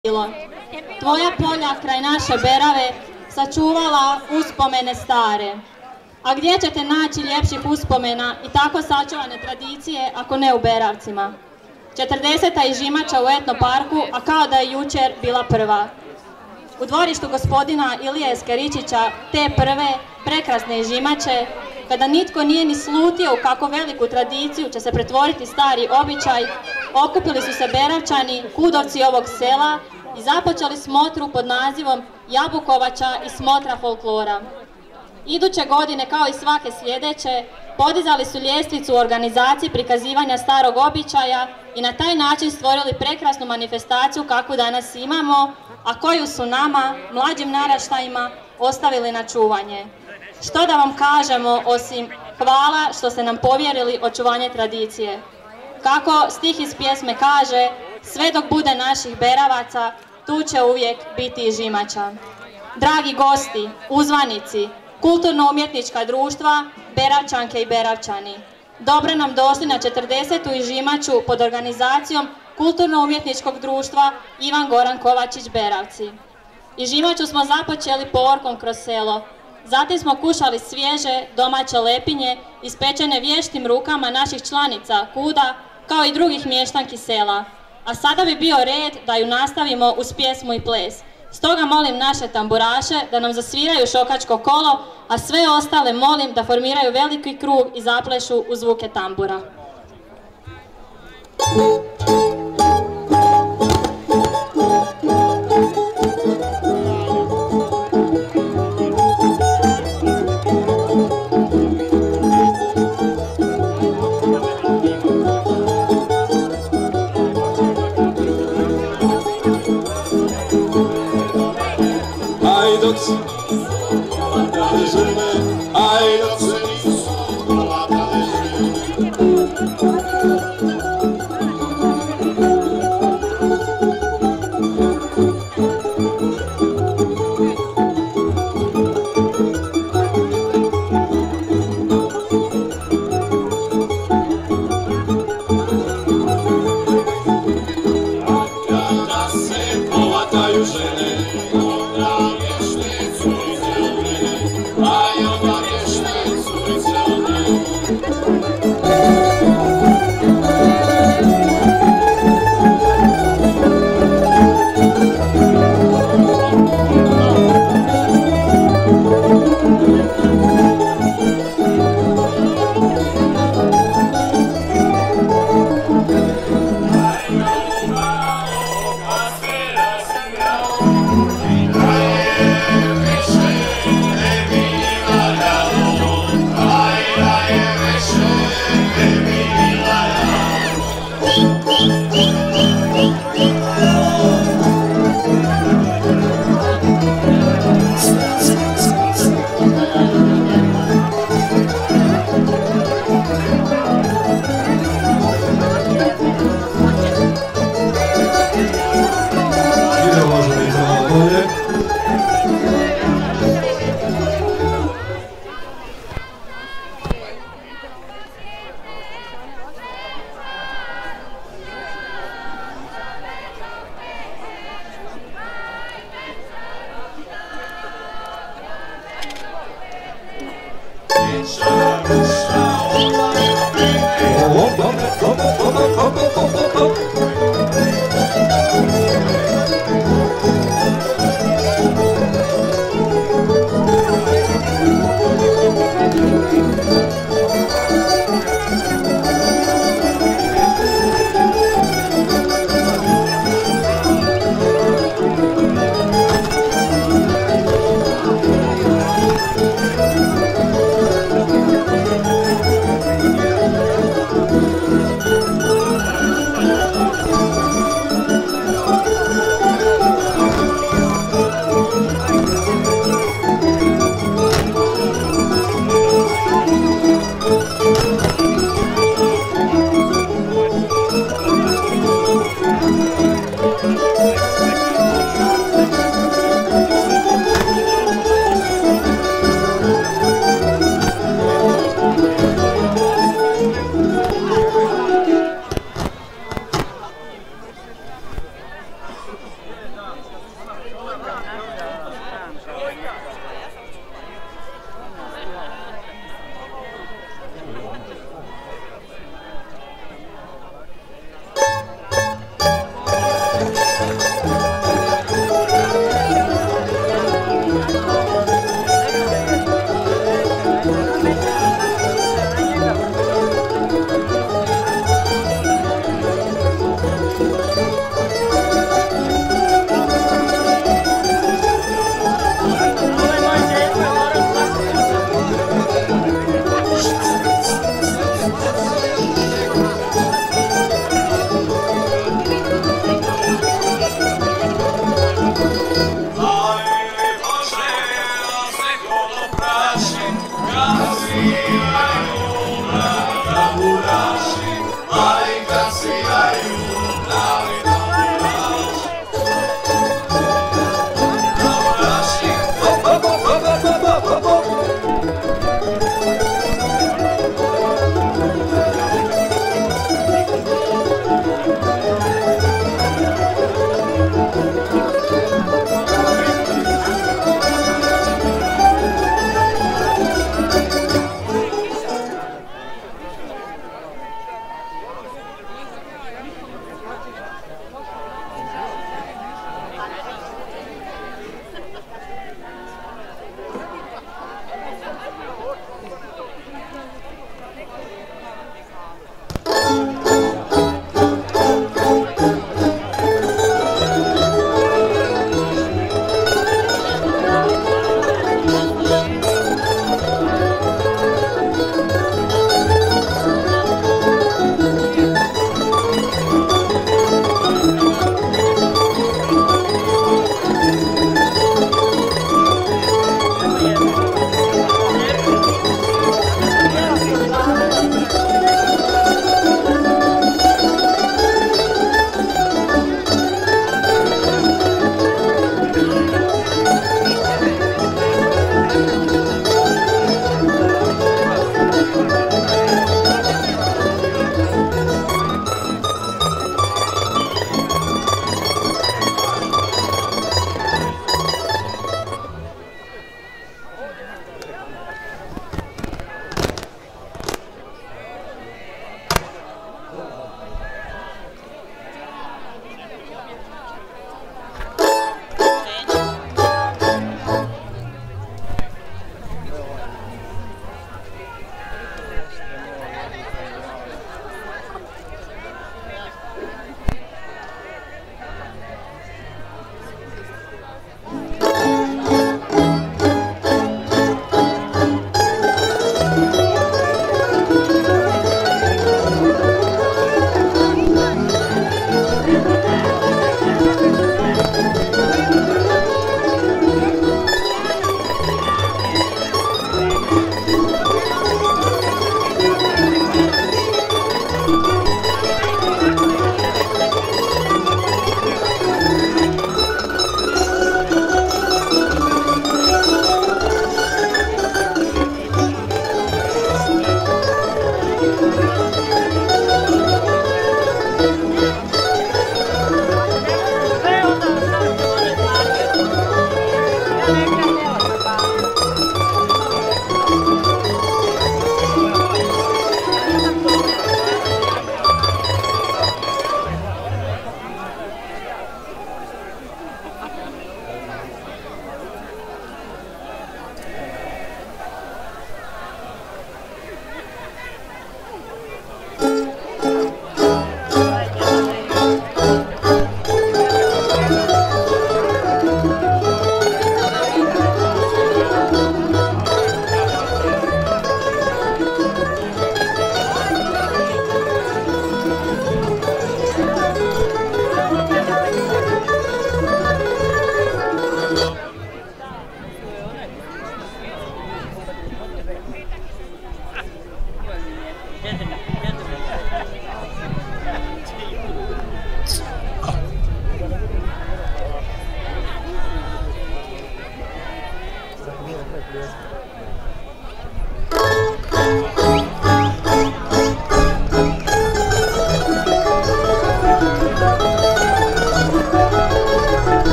bilo. Tvoja polja kraj naše Berave sačuvala uspomene stare. A gdje ćete naći ljepših uspomena i tako sačuvane tradicije ako ne u Beravcima? 40. i Žimača u etno parku, a kao da je jučer bila prva. U dvorištu gospodina Ilije Skeričića te prve prekrasne Žimače, kada nitko nije ni slutio u kako veliku tradiciju će se pretvoriti stari običaj, okupili su se Beravčani, kudovci ovog sela i započeli smotru pod nazivom Jabukovača i smotra folklora. Iduće godine, kao i svake sljedeće, podizali su ljestvicu u organizaciji prikazivanja starog običaja i na taj način stvorili prekrasnu manifestaciju kakvu danas imamo, a koju su nama, mlađim naraštajima, ostavili na čuvanje. Što da vam kažemo osim hvala što ste nam povjerili očuvanje tradicije. Kako stih iz pjesme kaže, sve dok bude naših Beravaca, tu će uvijek biti i Žimača. Dragi gosti, uzvanici, kulturno-umjetnička društva, Beravčanke i Beravčani, dobro nam došli na 40. i Žimaču pod organizacijom Kulturno-umjetničkog društva Ivan Goran Kovačić Beravci. I Žimaču smo započeli povorkom kroz selo. Zatim smo kušali svježe domaće lepinje ispečene vještim rukama naših članica KUD-a kao i drugih mještanki sela. A sada bi bio red da ju nastavimo uz pjesmu i ples. Stoga molim naše tamburaše da nam zasviraju šokačko kolo, a sve ostale molim da formiraju veliki krug i zaplešu u zvuke tambura.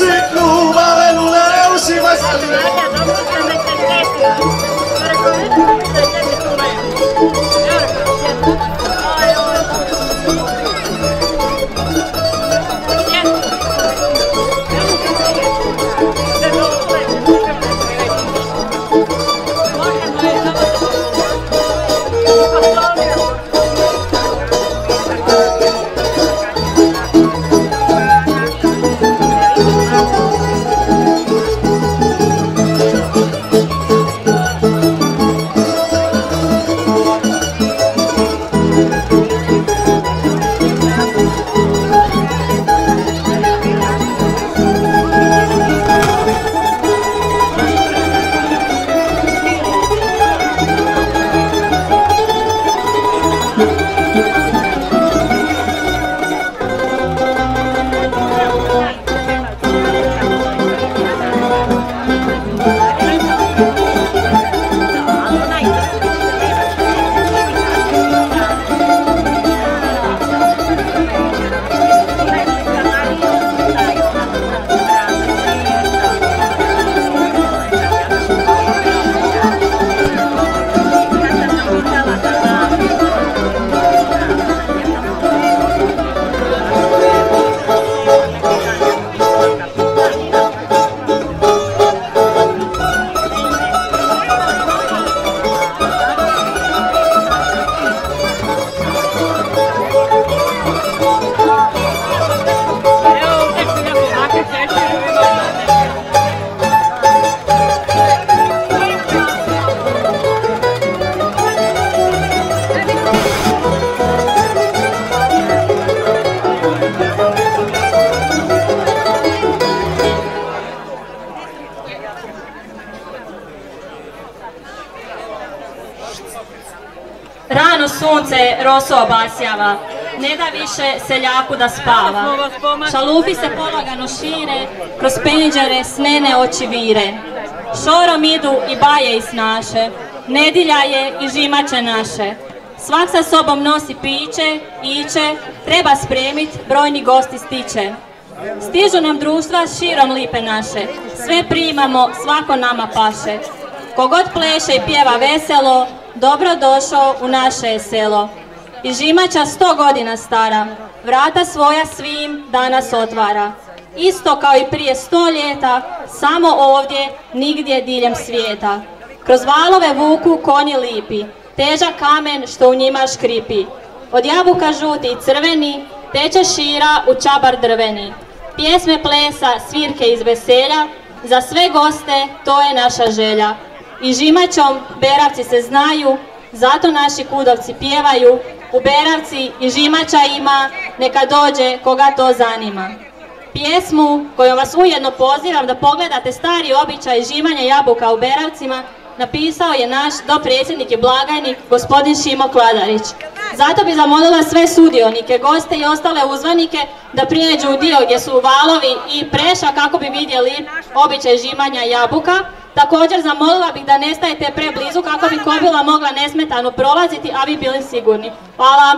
biciclu, valenu ne uživaj se. Rano sunce rosu obasjava, ne da više seljaku da spava. Šalufi se polagano šire, kroz penđere snene oči vire. Šorom idu i baje i snaše, nedilja je i žimače naše. Svak sa sobom nosi piće, iće, treba spremit, brojni gosti stiće. Stižu nam društva širom lipe naše, sve primamo, svako nama paše. Kogod pleše i pjeva veselo, dobro došao u naše selo. I žimača 100 godina stara, vrata svoja svim danas otvara. Isto kao i prije 100 ljeta, samo ovdje, nigdje diljem svijeta. Kroz valove vuku konji lipi, težak kamen što u njima škripi. Od jabuka žuti i crveni, teče šira u čabar drveni. Pjesme plesa, svirke iz veselja, za sve goste to je naša želja. I žimačom Beravci se znaju, zato naši kudovci pjevaju. U Beravci i žimača ima, neka dođe koga to zanima. Pjesmu kojom vas ujedno pozivam da pogledate stari običaj žimanja jabuka u Beravcima, napisao je naš dopredsjednik i blagajnik, gospodin Šimo Kladarić. Zato bi zamolila sve sudionike, goste i ostale uzvanike da prijeđu u dio gdje su valovi i preša kako bi vidjeli običaj žimanja jabuka. Također zamolila bih da ne stajete preblizu kako bi kobila mogla nesmetano prolaziti, a vi bili sigurni. Hvala.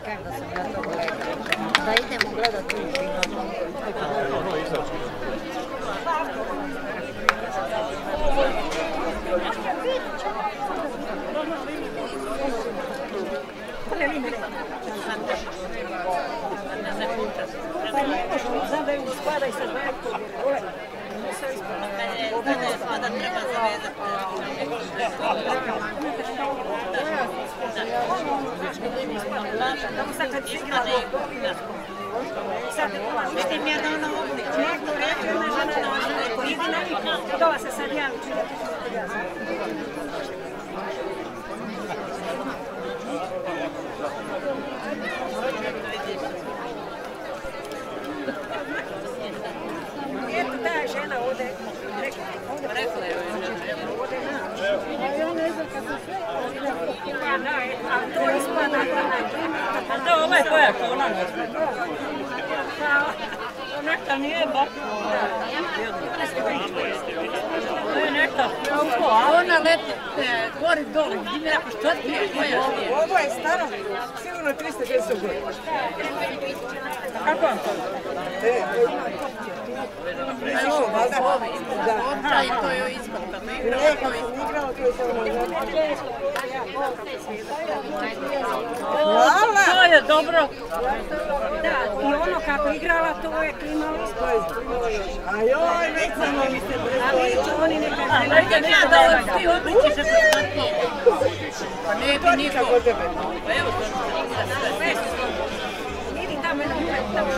Ovo je koja kona. Nekta nije baš. To je nekta. Ona leti gori dole. Gdje mi rekao što ti je koja? Ovo je staro, sigurno 350 godina. Kako vam to? Da, i to je ispod. Hvala! To je dobro. Da, i ono kako igrala, to je klimalo. A joj, već samo mi se A oni neka A neka da ti odliči se poznati. Pa ne bi niko. Pa evo to sve. vidi tamo tamo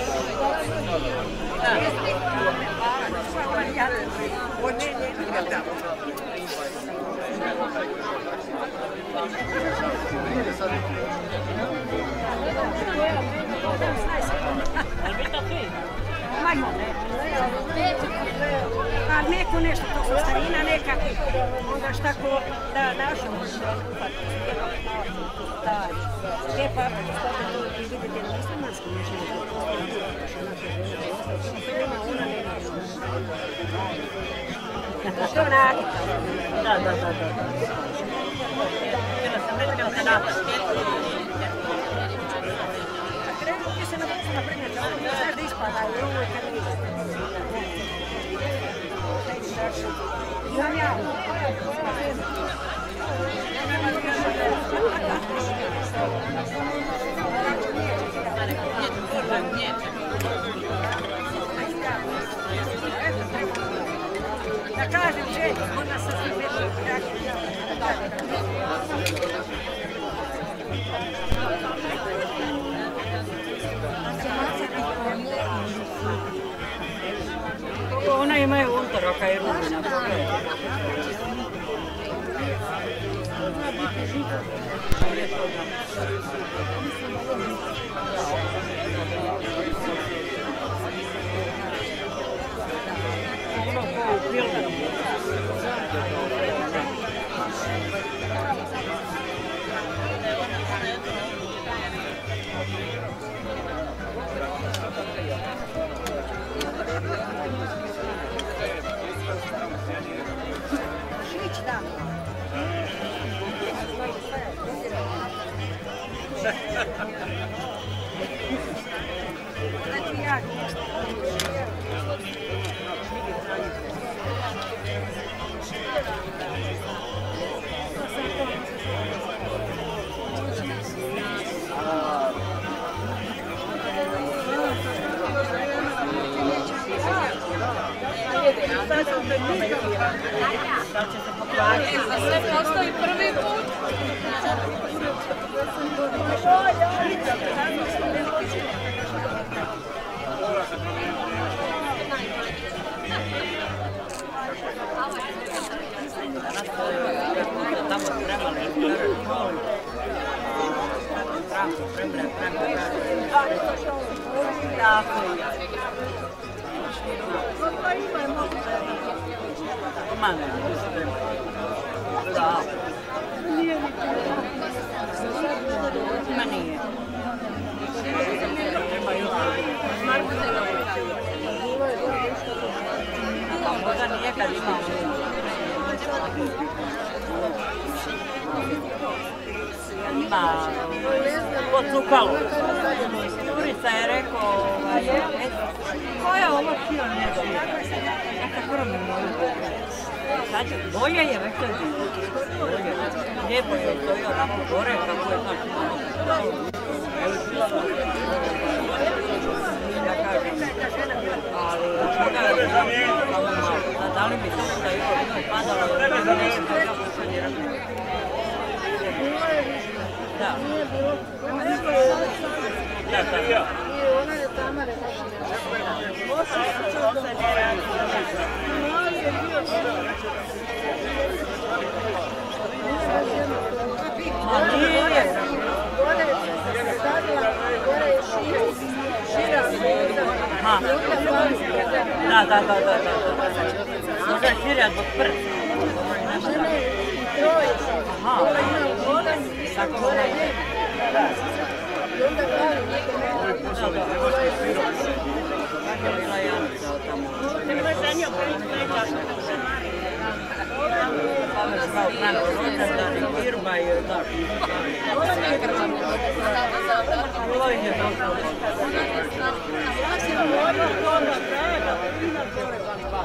a neko nešto, to su starina neka, onda šta ko da našu lijepa, vidite, muslimanski što onaki? Da. Bila sam rekao se napad. Krenuti se na vrsta prinjati, ono mi znaš da ispada i ovo je kad vidite. Imam ja. Da kažem želju, onda sam svi Ona imaju unutar i rubina. Za sve postoji prvi put. Tamo spremali Da. Ma nije. Možda nije kad imamo. Ima pocukalo. Jurica je rekao, ko je ovo htio nešto? Bolje je već to je. Lijepo je stojio tamo gore, kako je znači malo. Ja kažem, ali da li bi to da je ovo padalo, da bi nešto kako sad je rekao. Da. Da. Da. Možda je širja zbog prsa. Aha. Tako da je. Kako je bila Janica od tamo? Pavel kao Franko rođendan i firma i tako. Milović je došao.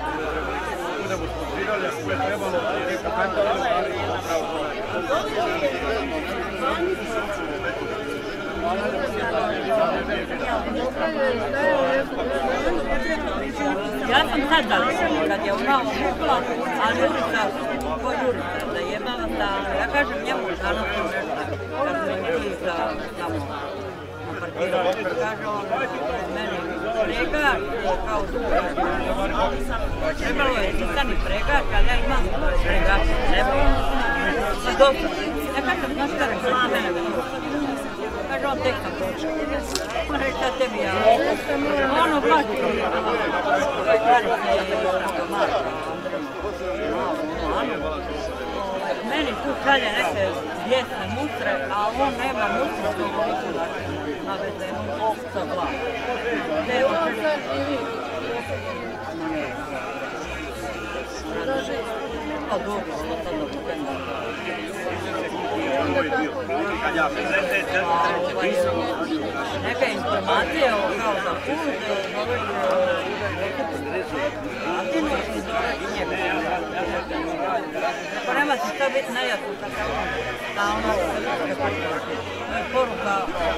Ja sam sad završila, kad je ona umukla, ali Jurica, ko Jurica, zajebala stalno. Ja kažem njemu, danas sam nešto, kad me vidi tamo na parkiranju, kaže on, meni pregač, kao duga. Trebalo je sisani pregač, ali ja imam pregač, trebalo. I dobro, ja kažem, znaš šta reklame ne bilo. Kaže on tek sam počeo. On rekao tebi ja. Ono vlati. Meni tu šalje neke bijesne mustre, a on nema mustre što mogu navezenu sa glavom. A dobro, to sad dobro. Neka informacija kao za put, pa nema se šta biti nejasno da ono poruka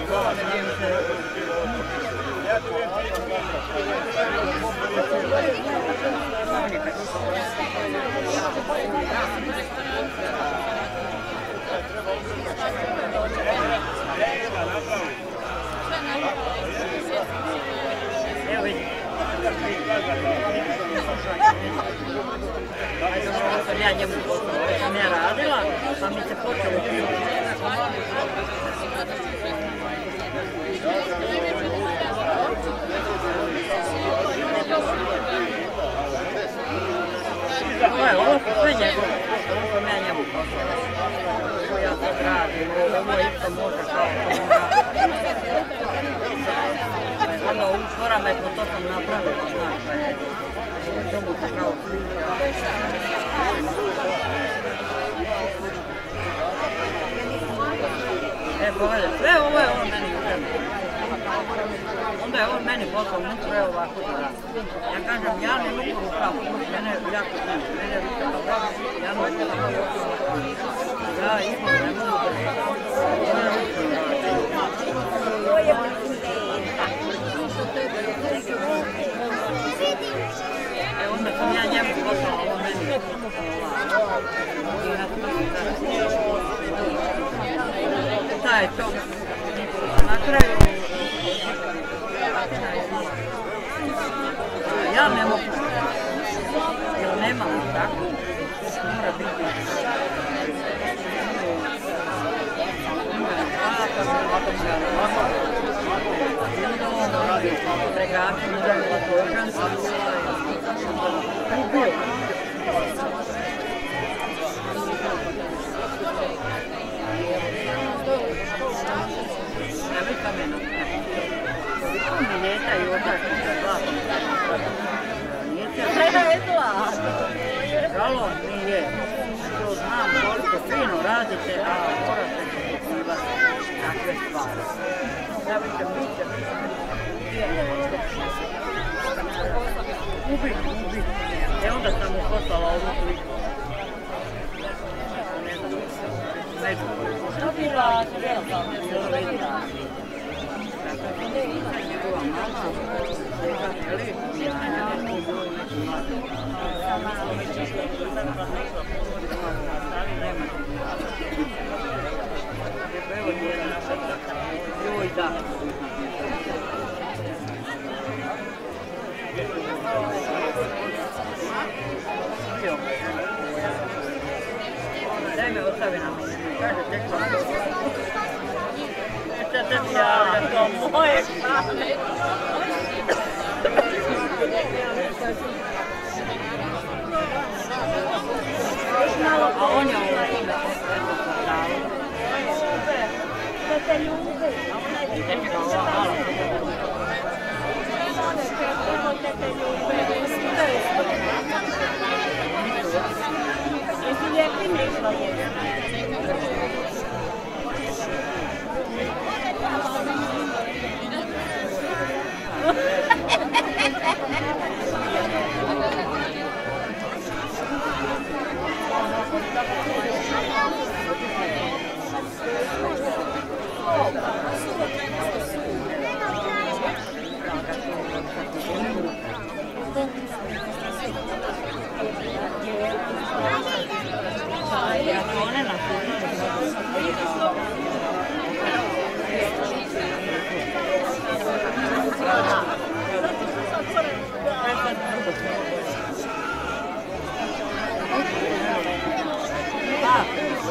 evo vidi. Sam ja njemu poslala, sam ja radila, pa mi se počelo ovo su sve njegove, ovo sam ja njemu poslala. Ovo ja sad radim, ovo isto može kao onda ovu parametru to sam napravila, znaš, to mu se kao pogledaj, sve ovo je on meni uzemio. Onda je on meni poslao nutro, evo ovako da radi. Ja kažem, ja ne mogu rukavu, mene jako znači, mene rukavu, ja ne mogu rukavu. Ja isto ne mogu rukavu. Onda sam ja njemu poslala ovo meni. Šta je to? Na kraju... Ja ne mogu. Jer nemam tako. Mora biti. Pregači, Žalo nije, to znam koliko fino radite, a morate poštivati takve stvari. Ja vidim, ubi. E onda sam mu poslala ovu sliku. Što bi vas vjerila? Njegova mama, neka želi, ja joj da. Daj me ostavi na mene, kaže tek vam. Neće te mi javlja, to moje krane. A on je ovo da te ljube. Neće ga ova mala. Jesi lijepi nešto je?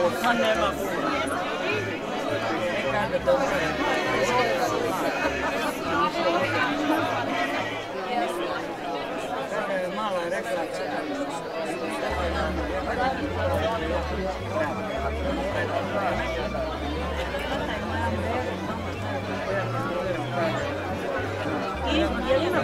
Ma nema puno. Kaže dobro je. Mala je rekla. I jedina.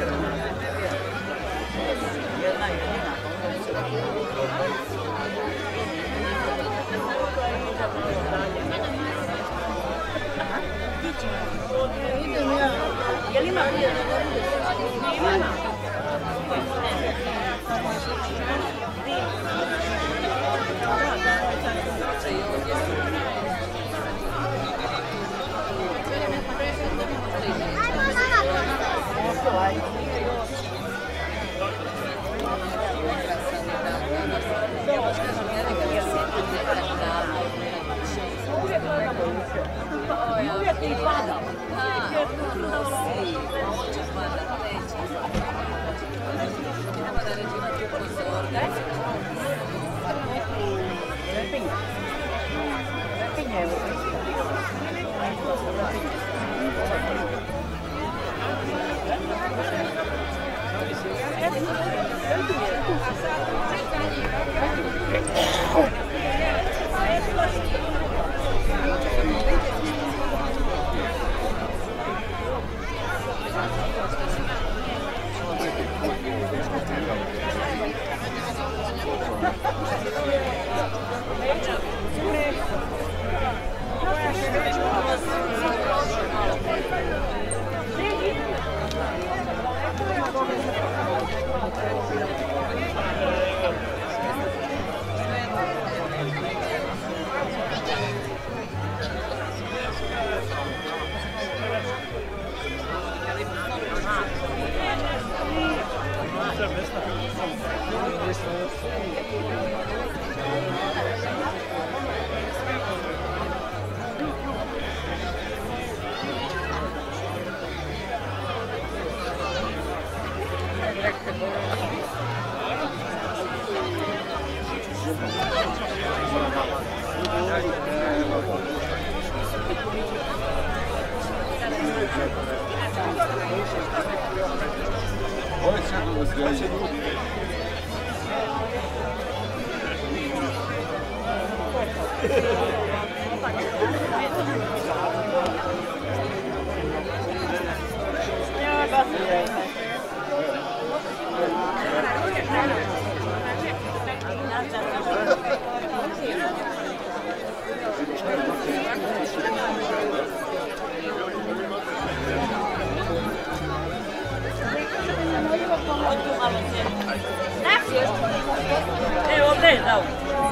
Je li ima? Uvijek ti pada. Evo ovdje je dao.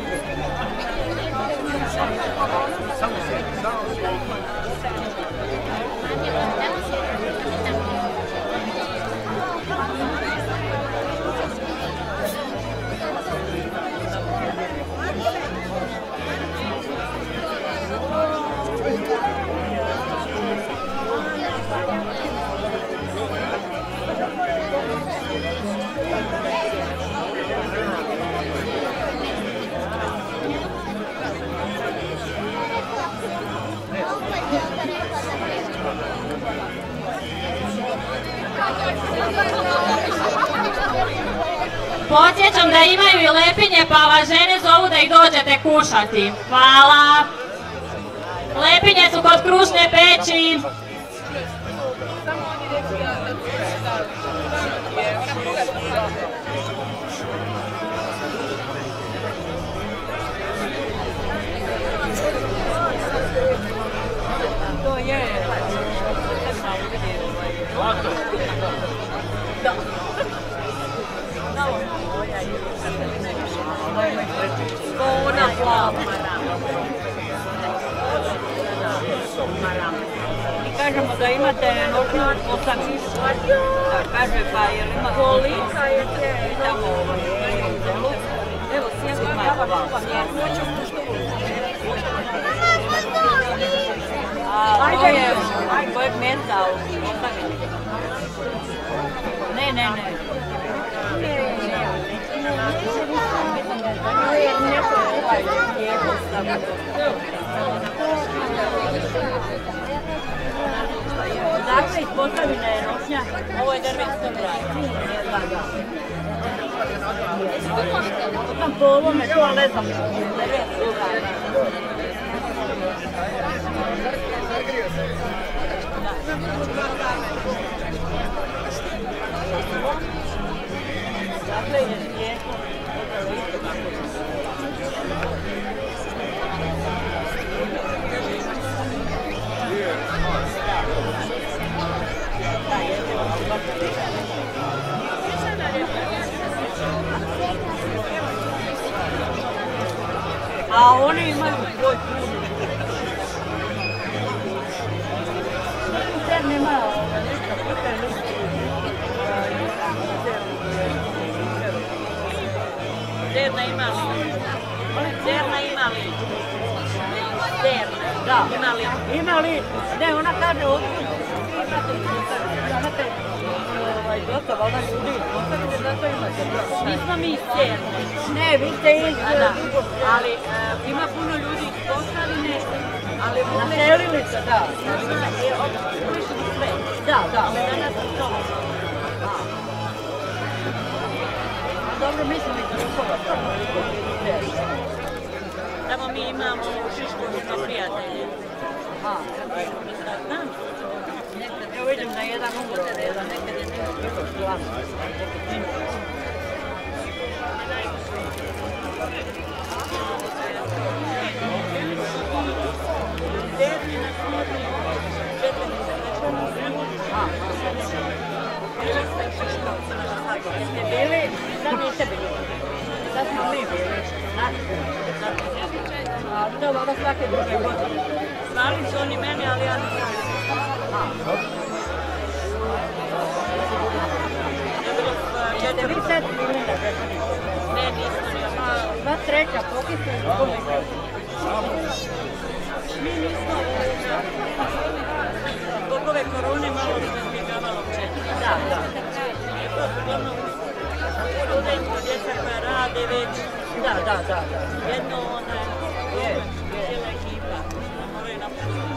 Podsjećam da imaju i lepinje, pa vas žene zovu da ih dođete kušati. Hvala. Lepinje su kod krušne peći. To je. Ona plava. I kažemo da imate noćnu 8 minuta. Da, kaže pa je li ima kolika je te tamo evo sjedi malo. A to je kojeg mjesta ostaviti? Ne. Dakle, iz Posavina je nošnja, ovo je drvensko braj. Znam po ovome to, ali ne znam. Drvensko braj. Dakle, je svijetlo. A oni imaju svoj put. Sad nema ništa puta listi. Derna ima li? Derna ima li? Derna, da. Ima li? Ima li? Ne, ona kaže otkud. Imate dosta valjda ljudi iz Posavine, zato imate. Nismo mi iz Cerne. Ne, vi ste iz... Ali ima puno ljudi iz Posavine, ali naselili se, da. Da, da. Danas su to. Dobro, mislim i za Rukova. Tamo mi imamo u Šišku smo prijatelji. Znam. Evo vidim da je jedan umro, jedan nekad je neko slavno. Jeste bili, sad niste bili. Sad smo mi bili. A to vada svake druge godine. Zvali su oni mene, ali ja nisam. Jeste vi sad bili na Žetani? Ne, nismo ni. Sva sreća, pokiste u kome. Mi nismo. Zbog ove korone malo se izbjegavalo četiri. Da, da. Uglavnom, studenti, djeca koja rade već. Da, da, da. Jedno ona je cijela ekipa. Moraju napraviti.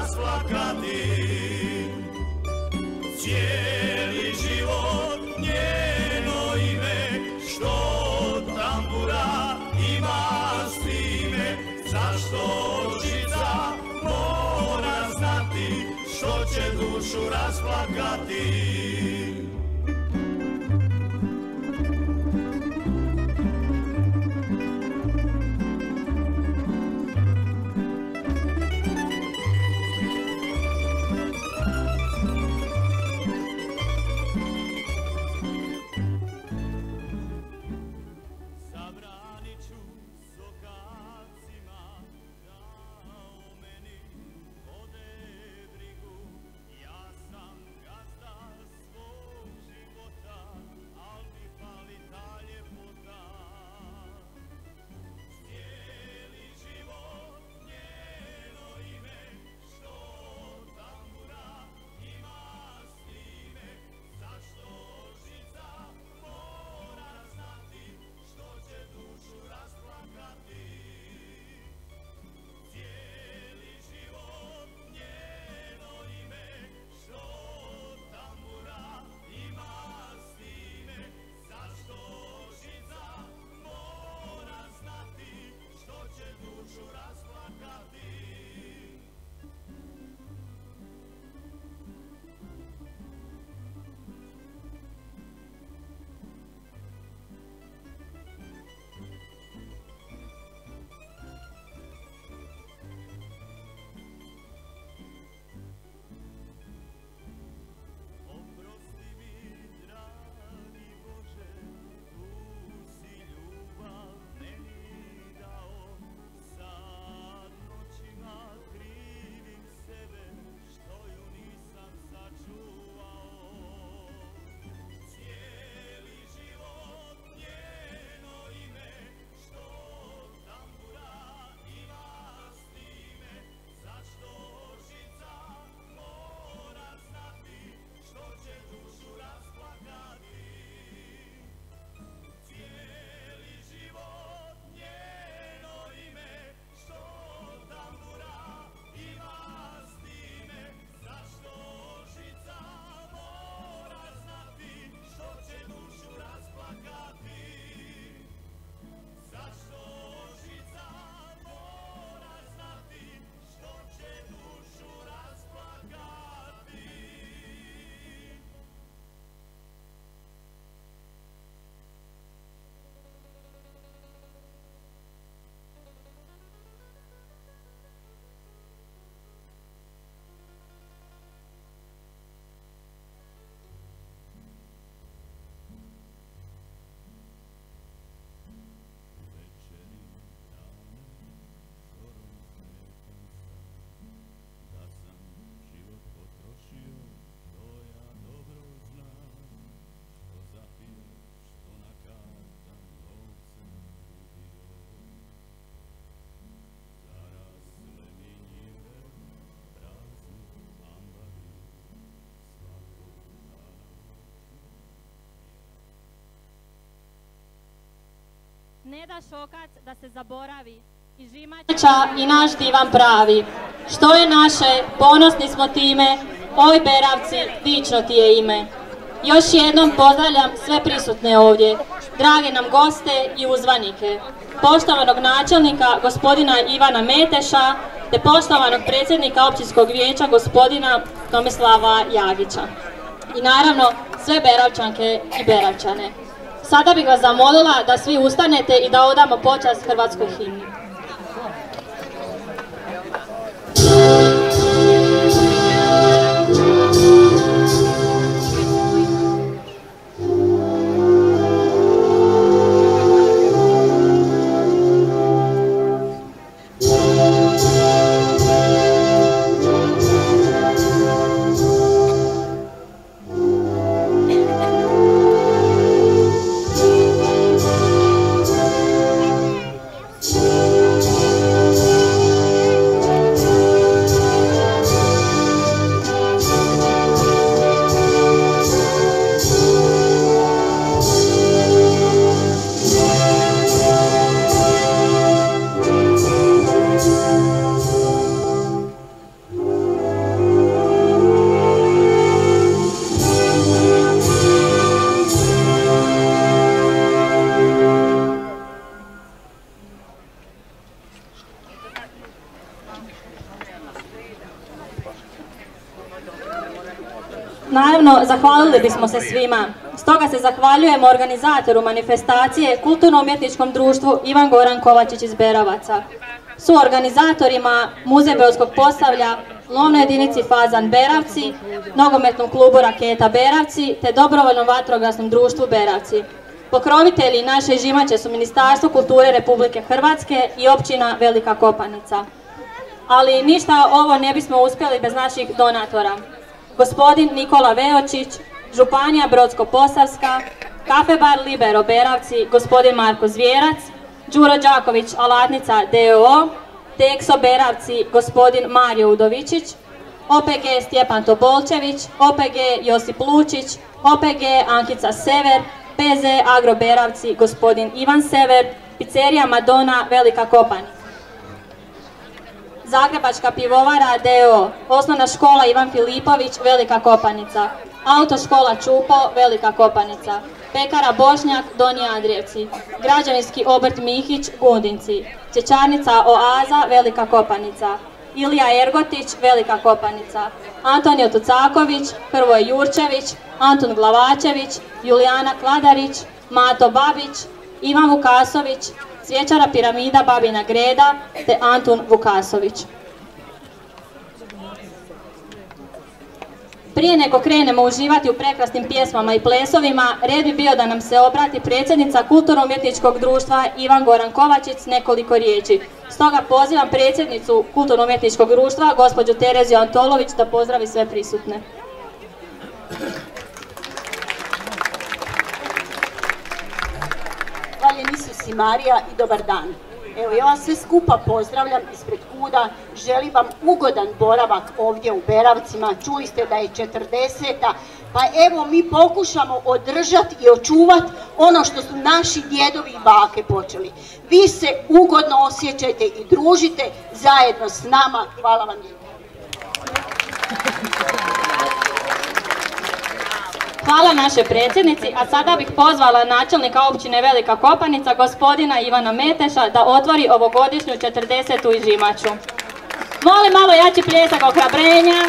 rasplakati. Cijeli život njeno ime, što tambura ima s time, zašto žica mora znati, što će dušu rasplakati. Ne da šokac da se zaboravi i žimača i naš divan pravi. Što je naše, ponosni smo time, oj Beravci, dično ti je ime. Još jednom pozdravljam sve prisutne ovdje, drage nam goste i uzvanike, poštovanog načelnika gospodina Ivana Meteša, te poštovanog predsjednika općinskog vijeća gospodina Tomislava Jagića. I naravno sve Beravčanke i Beravčane. Sada bih vas zamolila da svi ustanete i da odamo počast hrvatskoj himni. Thank you. Naravno, zahvalili bismo se svima. Stoga se zahvaljujemo organizatoru manifestacije Kulturno-umjetničkom društvu Ivan Goran Kovačić iz Beravaca, suorganizatorima Muzej Beogradskog Posavlja, lovnoj jedinici Fazan Beravci, nogometnom klubu Raketa Beravci te dobrovoljnom vatrogasnom društvu Beravci. Pokrovitelji naše Žimače su Ministarstvo kulture Republike Hrvatske i općina Velika Kopanica. Ali ništa ovo ne bismo uspjeli bez naših donatora. Gospodin Nikola Veočić, Županija Brodsko-posavska, Kafe bar Libero Beravci, gospodin Marko Zvijerac, Đuro Đaković Alatnica d.o.o., Tekso Beravci, gospodin Mario Udovičić, OPG Stjepan Tobolčević, OPG Josip Lučić, OPG Ankica Sever, PZ Agro Beravci, gospodin Ivan Sever, Pizzerija Madonna Velika Kopanica. Zagrebačka pivovara d.o.o., Osnovna škola Ivan Filipović, Velika Kopanica, Autoškola Čupo, Velika Kopanica, Pekara Bošnjak, Donji Andrijevci, Građevinski obrt Mihić, Gundinci, Cvjećarnica Oaza, Velika Kopanica, Ilija Ergotić, Velika Kopanica, Antonio Tucaković, Hrvoje Jurčević, Antun Glavačević, Julijana Kladarić, Mato Babić, Ivan Vukasović, Cvjećara Piramida Babina Greda te Antun Vukasović. Prije nego krenemo uživati u prekrasnim pjesmama i plesovima, red bi bio da nam se obrati predsjednica Kulturno-umjetničkog društva Ivan Goran Kovačić s nekoliko riječi. Stoga pozivam predsjednicu Kulturno-umjetničkog društva, gospođu Tereziju Antolović, da pozdravi sve prisutne. Hvaljeni Isus i Marija i dobar dan. Evo, ja vas sve skupa pozdravljam ispred kuda, želim vam ugodan boravak ovdje u Beravcima, čuli ste da je 40-ta, pa evo mi pokušamo održati i očuvati ono što su naši djedovi i bake počeli. Vi se ugodno osjećajte i družite zajedno s nama, hvala vam lijepo. Hvala našoj predsjednici, a sada bih pozvala načelnika općine Velika Kopanica, gospodina Ivana Meteša, da otvori ovogodišnju 40. izžimaču. Molim malo jači pljesak ohrabrenja.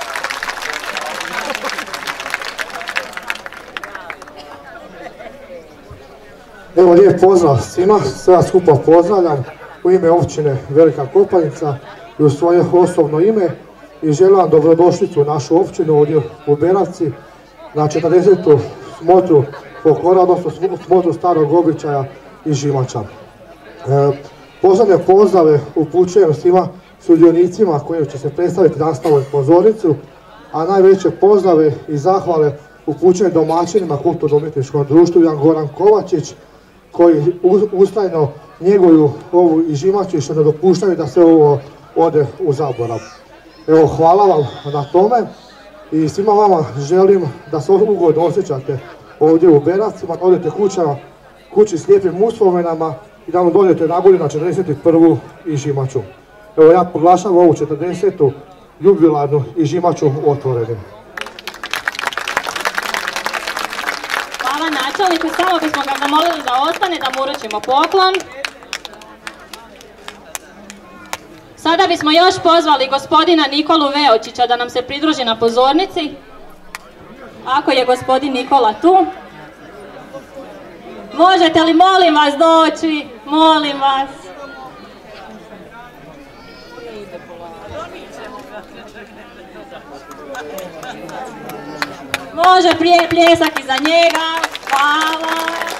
Evo, lijep pozdrav svima, sve skupa pozdravljam u ime općine Velika Kopanica i u svoje osobno ime i želim vam dobrodošlicu u našu općinu ovdje u Beravci na 40. smotru folklora, odnosno smotru starog običaja i žimača. Posljednje pozdrave upućujem svima sudionicima koji će se predstaviti na ovoj pozornicu, a najveće pozdrave i zahvale upućujem domaćinima Kulturno-umjetničkom društvu Ivan Goran Kovačić, koji ustrajno njeguju ovu izžimaču i što ne dopuštaju da se ovo ode u zaborav. Evo, hvala vam na tome. I svima vama želim da se ugodno osjećate ovdje u Beravcima, da odete kući s lijepim uspomenama i da vam dođete na godinu na 41. izžimaču. Evo, ja proglašavam ovu 40. jubilarnu izžimaču otvorenim. Hvala načelniku, samo bismo ga zamolili da ostane, da mu uručimo poklon. Sada bismo još pozvali gospodina Nikolu Veočića da nam se pridruži na pozornici. Ako je gospodin Nikola tu. Možete li, molim vas, doći? Molim vas. Može pljesak iza njega. Hvala.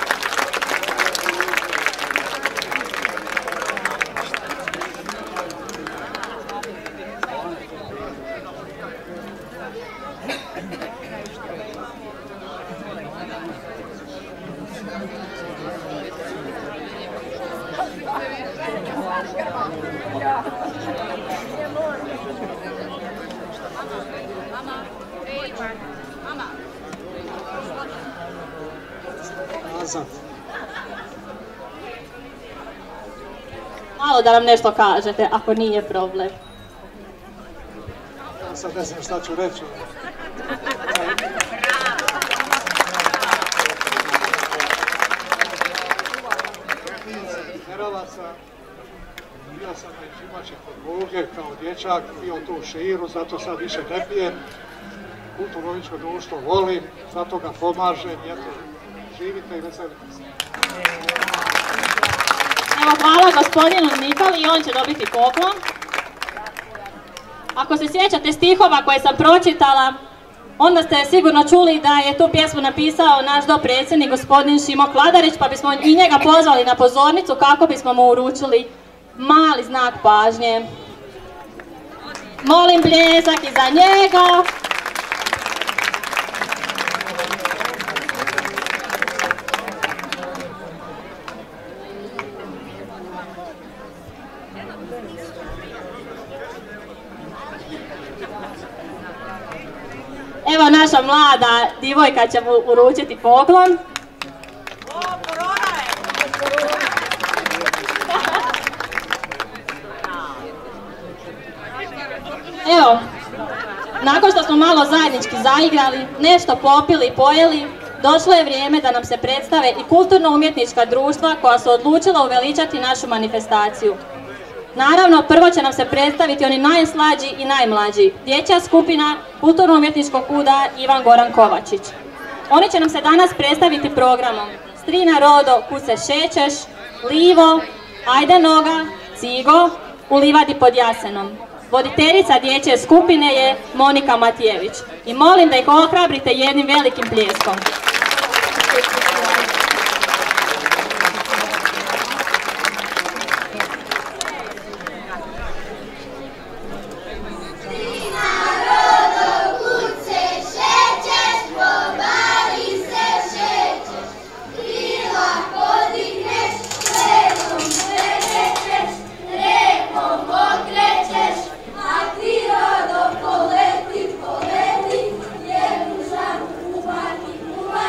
Malo da nam nešto kažete, ako nije problem. Ja sad ne znam šta ću reći. Beravaca, bio sam na izžimači kod Boge kao dječak, bio tu u Širu, zato sad više ne pijem. kulturno-umjetničko društvo volim, zato ga pomažem i eto, živite i veselite se. Evo, hvala gospodinu Nikoli i on će dobiti poklon. Ako se sjećate stihova koje sam pročitala, onda ste sigurno čuli da je tu pjesmu napisao naš dopredsjednik gospodin Šimo Kladarić, pa bismo i njega pozvali na pozornicu kako bismo mu uručili mali znak pažnje. Molim pljesak i za njega. Evo naša mlada divojka će mu uručiti poklon. Evo, nakon što smo malo zajednički zaigrali, nešto popili i pojeli, došlo je vrijeme da nam se predstave i kulturno-umjetnička društva koja su odlučila uveličati našu manifestaciju. Naravno, prvo će nam se predstaviti oni najslađi i najmlađi, dječja skupina Kulturno-umjetničkog kuda Ivan Goran Kovačić. Oni će nam se danas predstaviti programom Strina Rodo, kud se šećeš, Livo, Ajde noga, Cigo, u livadi pod Jasenom. Voditeljica dječje skupine je Monika Matijević i molim da ih ohrabrite jednim velikim pljeskom. Poleti, poleti, jednu žanku ubati,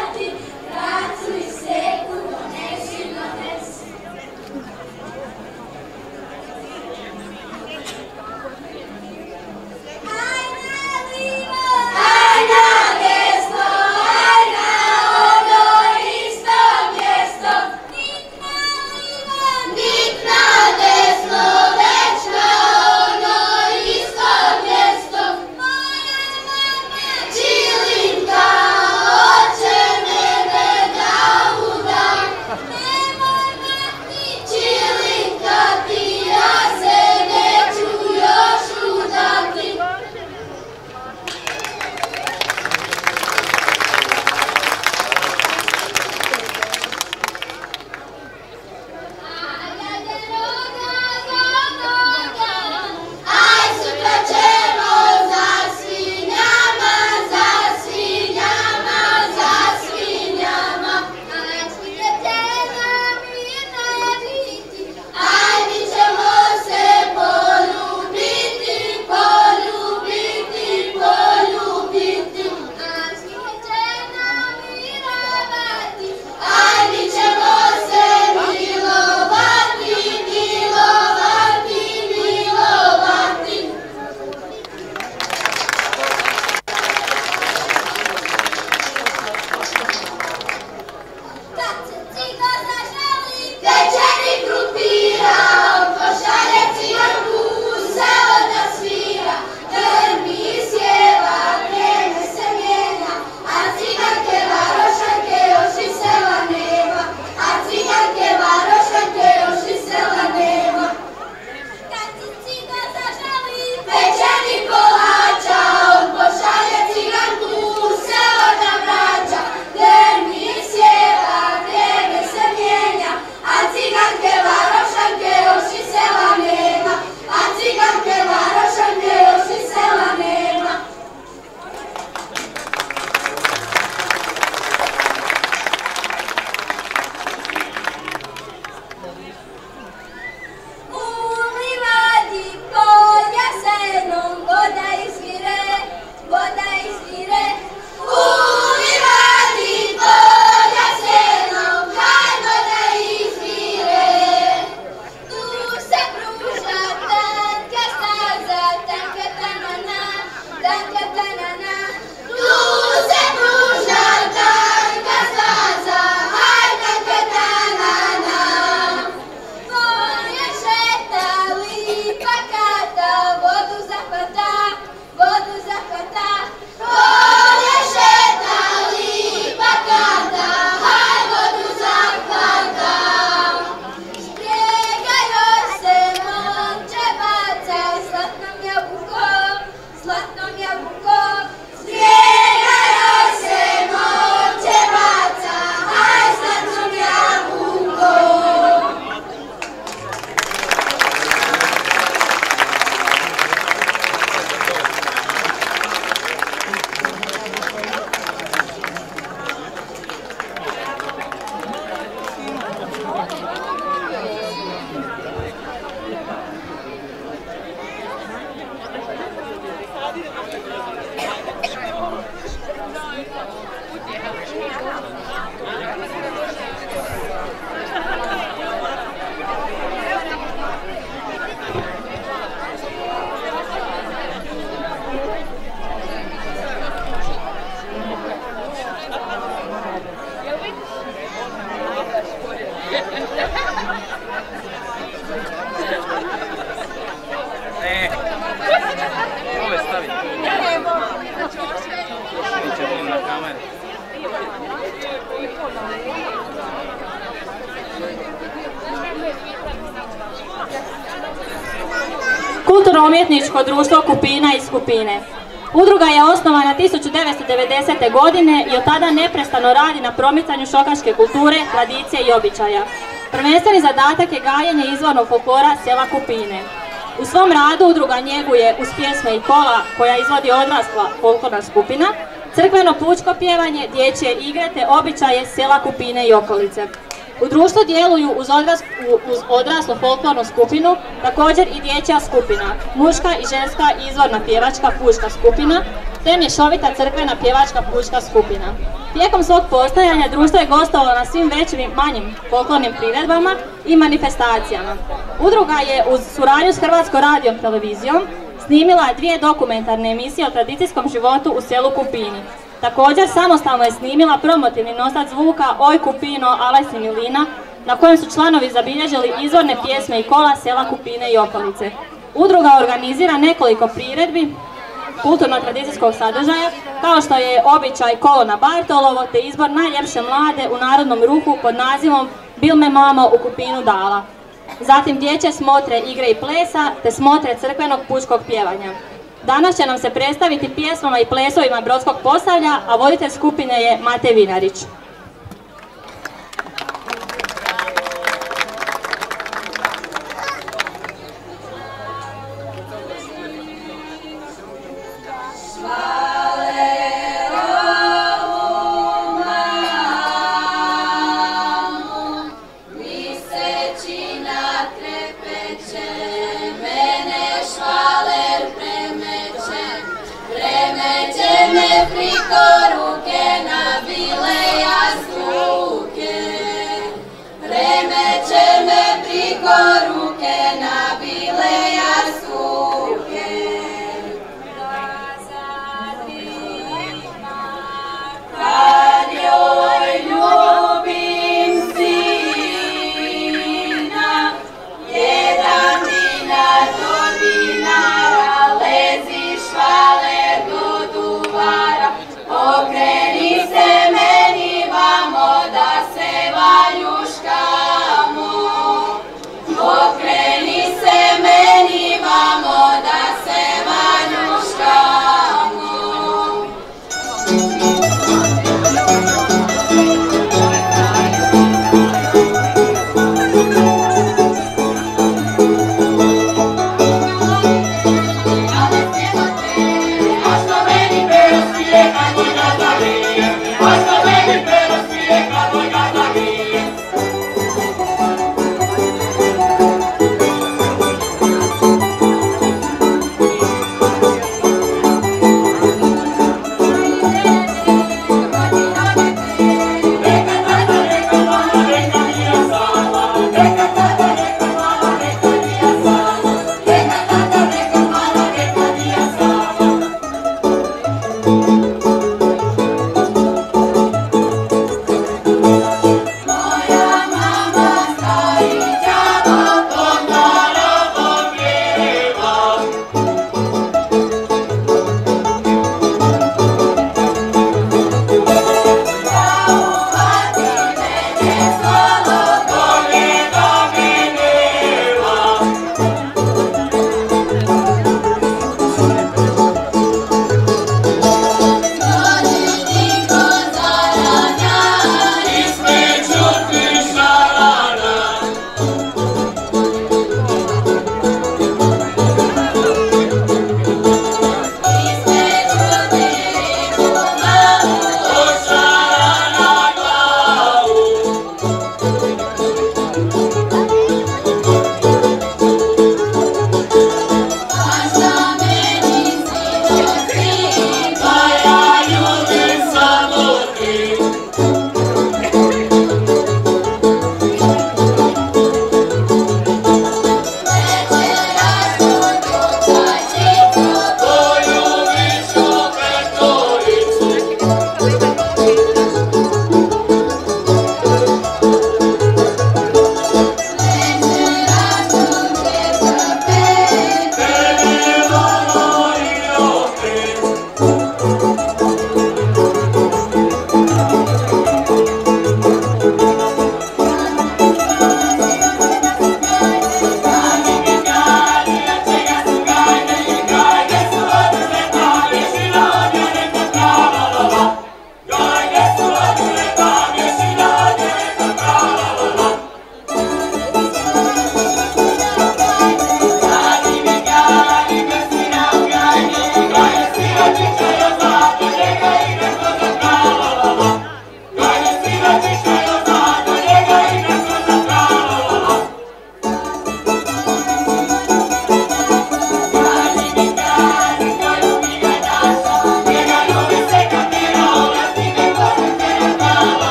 Kulturno-umjetničko društvo Kupina iz Kupine. Udruga je osnovana 1990. godine i od tada neprestano radi na promicanju šokaške kulture, tradicije i običaja. Prvenstveni zadatak je gajenje izvornog folklora sela Kupine. U svom radu udruga njeguje uz pjesme i kola koja izvodi odrasla folklorna skupina, crkveno pučko pjevanje, dječje igre te običaje sela Kupine i okolice. U društvu djeluju uz odraslu folklornu skupinu također i dječja skupina, muška i ženska izvorna pjevačka pučka skupina te mješovita crkvena pjevačka pučka skupina. Tijekom svog postojanja društvo je gostovalo na svim većim i manjim folklornim priredbama i manifestacijama. Udruga je uz suradnju s Hrvatskom radijom televizijom snimila 2 dokumentarne emisije o tradicijskom životu u selu Kupini. Također samostalno je snimila promotivni nosač zvuka Oj Kupino, alaj si milina, na kojem su članovi zabilježili izvorne pjesme i kola sela Kupine i okolice. Udruga organizira nekoliko priredbi kulturno-tradicijskog sadržaja, kao što je običaj kolo na Bartolovo te izbor najljepše mlade u narodnom ruhu pod nazivom Bil me mamo u Kupinu dala. Zatim dječje smotre igre i plesa te smotre crkvenog pučkog pjevanja. Danas će nam se predstaviti pjesmama i plesovima Brodskog Posavlja, a voditelj skupine je Matej Vinarić.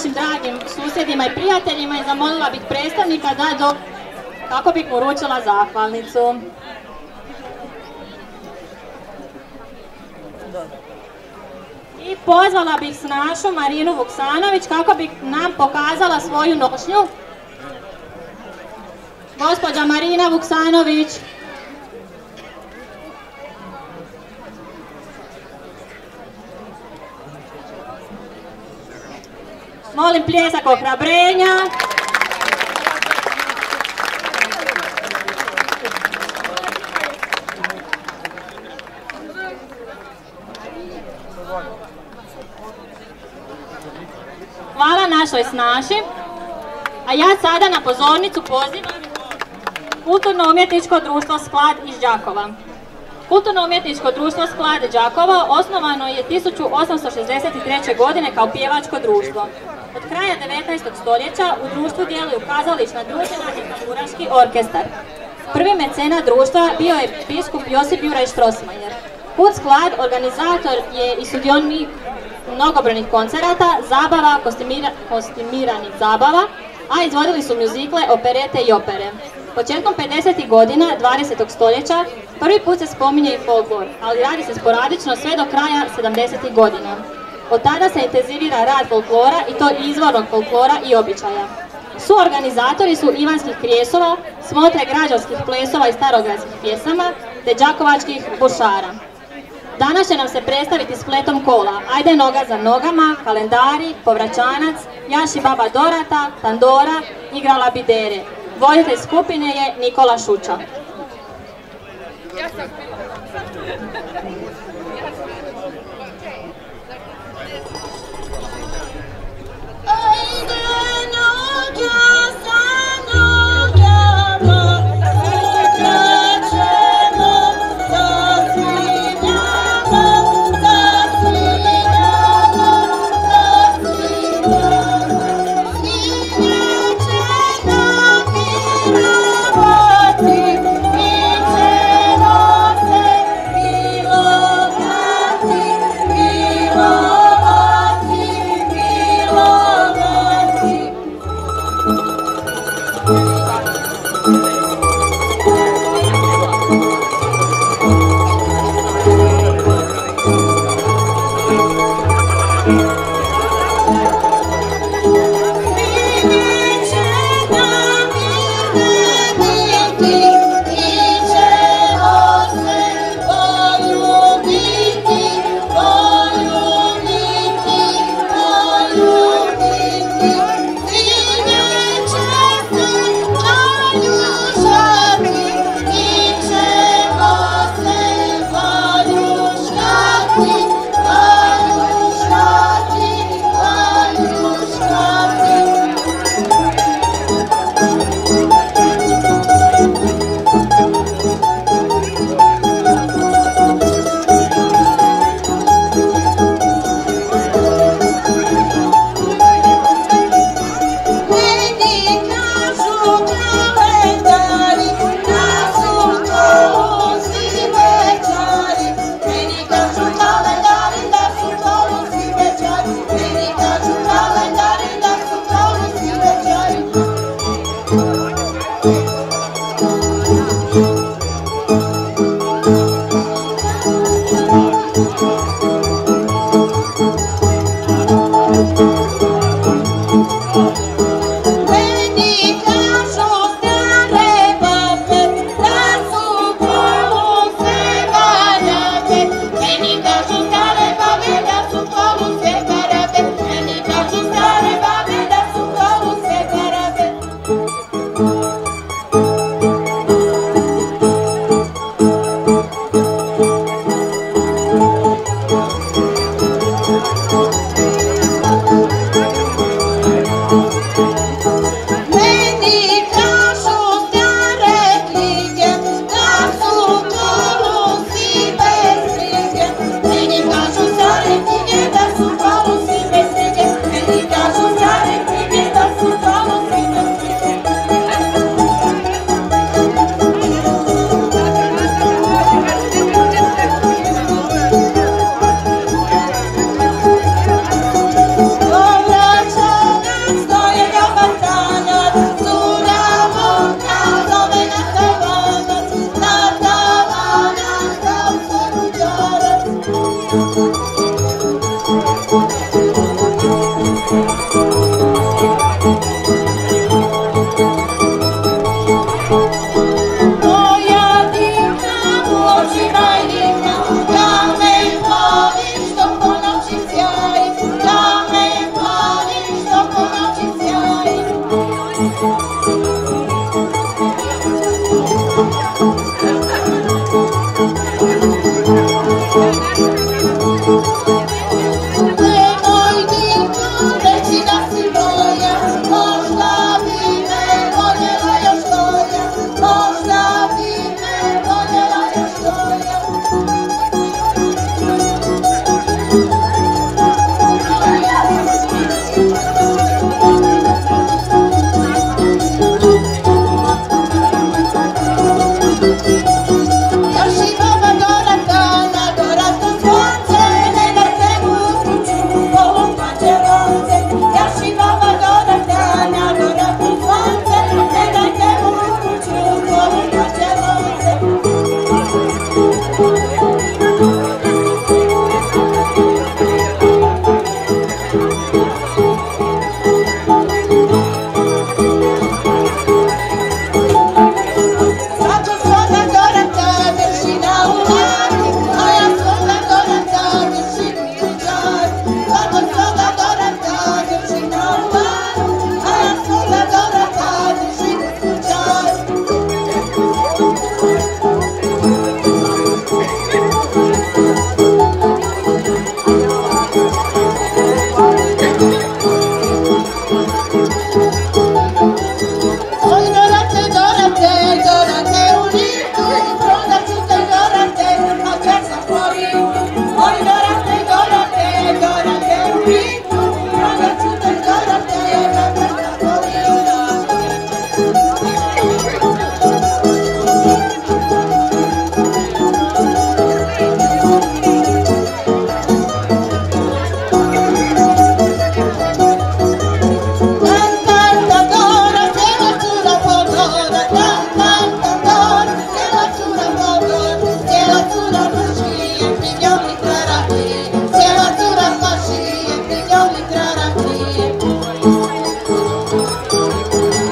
našim dragim susjedima i prijateljima i zamolila bih predstavnika da kako bih mu uručila zahvalnicu. I pozvala bih snašu Marinu Vuksanović kako bi nam pokazala svoju nošnju. Gospođa Marina Vuksanović. Molim pljesak ohrabrenja. Hvala našoj snaši, a ja sada na pozornicu pozivam Kulturno-umjetničko društvo Sklad iz Đakova. Kulturno-umjetničko društvo Sklad Đakovo osnovano je 1863. godine kao pjevačko društvo. Od kraja 19. stoljeća u društvu djeluju kazališna družina i tamburaški orkestar. Prvi mecena društva bio je biskup Josip Juraj Strossmayer. Kud Sklad organizator je i sudionik mnogobrojnih koncerata, zabava, kostimiranih zabava, a izvodili su mjuzikle, operete i opere. Početkom 50. godina 20. stoljeća prvi put se spominje i folklor, ali radi se sporadično sve do kraja 70. godina. Od tada se intenzivira rad folklora i to izvornog folklora i običaja. Suorganizatori su Ivanskih krijesova, smotre građanskih plesova i starogradskih pjesama, te đakovačkih bušara. Danas će nam se predstaviti spletom kola Ajde noga za nogama, kalendari, povraćanac, Jaši baba Dorata, Tandora, igra labidere. Voditelj skupine je Nikola Šuča. Thank you.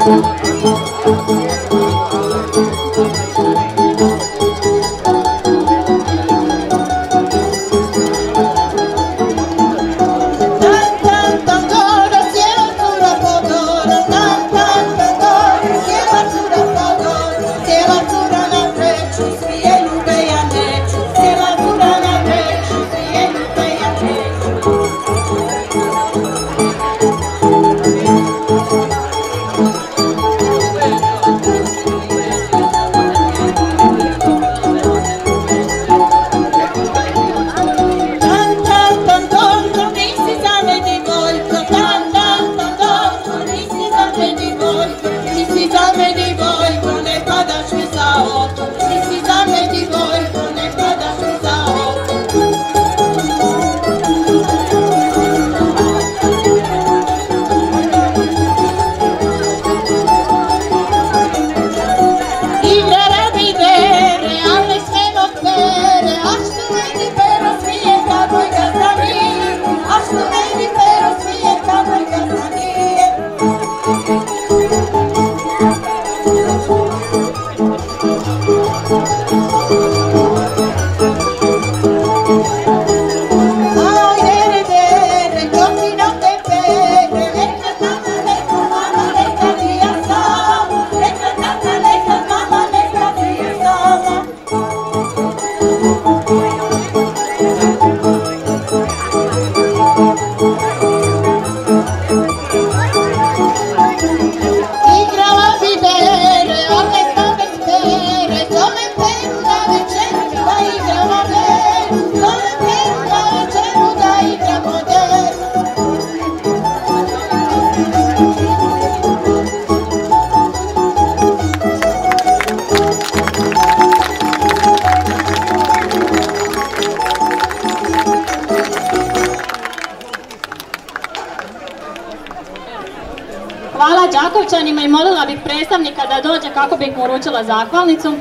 Hvala Đakovčanima i molila bih predstavnika da dođe kako bih mu uručila zahvalnicu.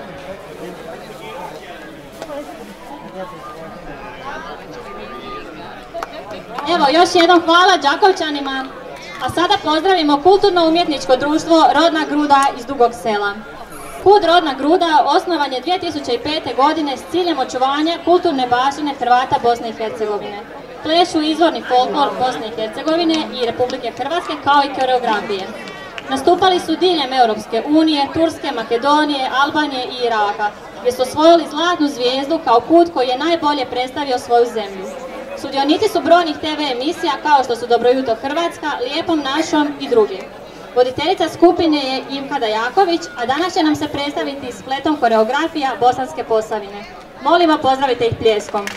Evo, još jednom hvala Đakovčanima, a sada pozdravimo Kulturno-umjetničko društvo Rodna Gruda iz Dugog Sela. KUD Rodna Gruda osnovan je 2005. godine s ciljem očuvanja kulturne baštine Hrvata Bosne i Hercegovine. Plešu izvorni folklor Bosne i Hercegovine i Republike Hrvatske kao i koreografije. Nastupali su diljem Europske unije, Turske, Makedonije, Albanije i Iraka, gdje su osvojili zlatnu zvijezdu kao KUD koji je najbolje predstavio svoju zemlju. Sudionici su brojnih TV emisija kao što su Dobro jutro Hrvatska, Lijepom našom i drugi. Voditeljica skupine je Ivka Dajaković, a danas će nam se predstaviti spletom koreografija Bosanske Posavine. Molimo, pozdravite ih pljeskom.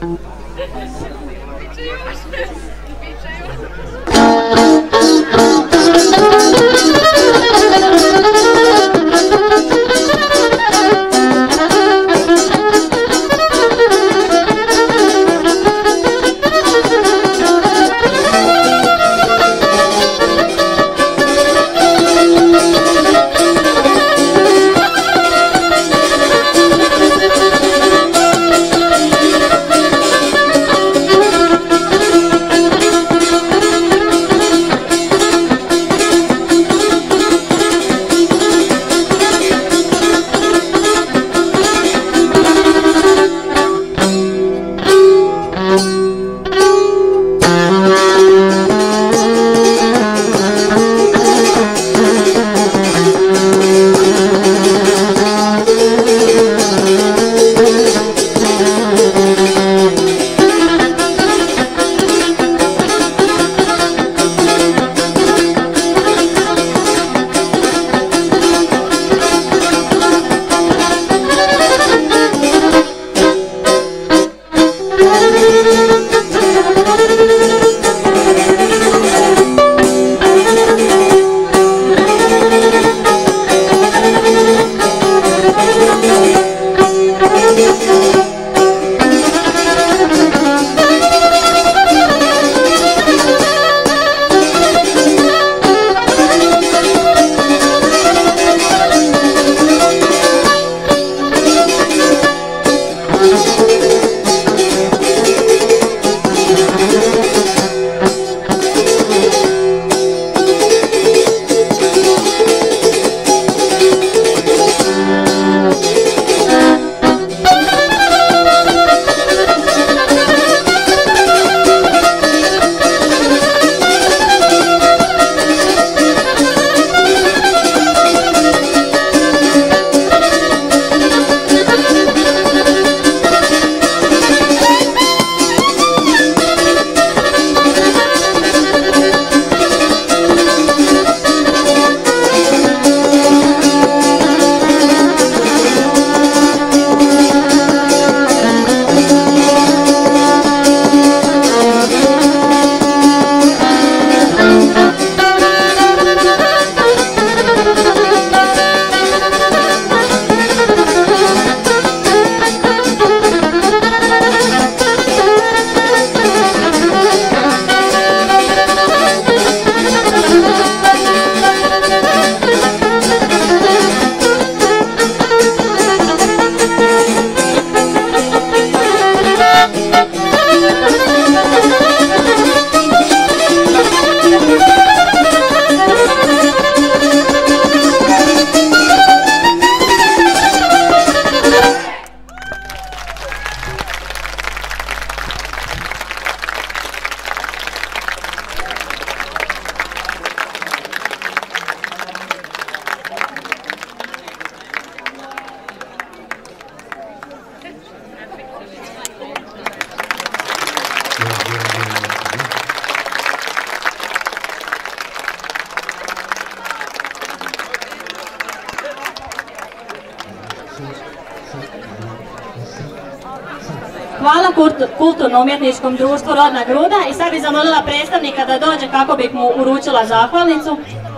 Hvala kulturno-umjetničkom društvu Rodna gruda i sad bih zamolila predstavnika da dođe kako bih mu uručila zahvalnicu.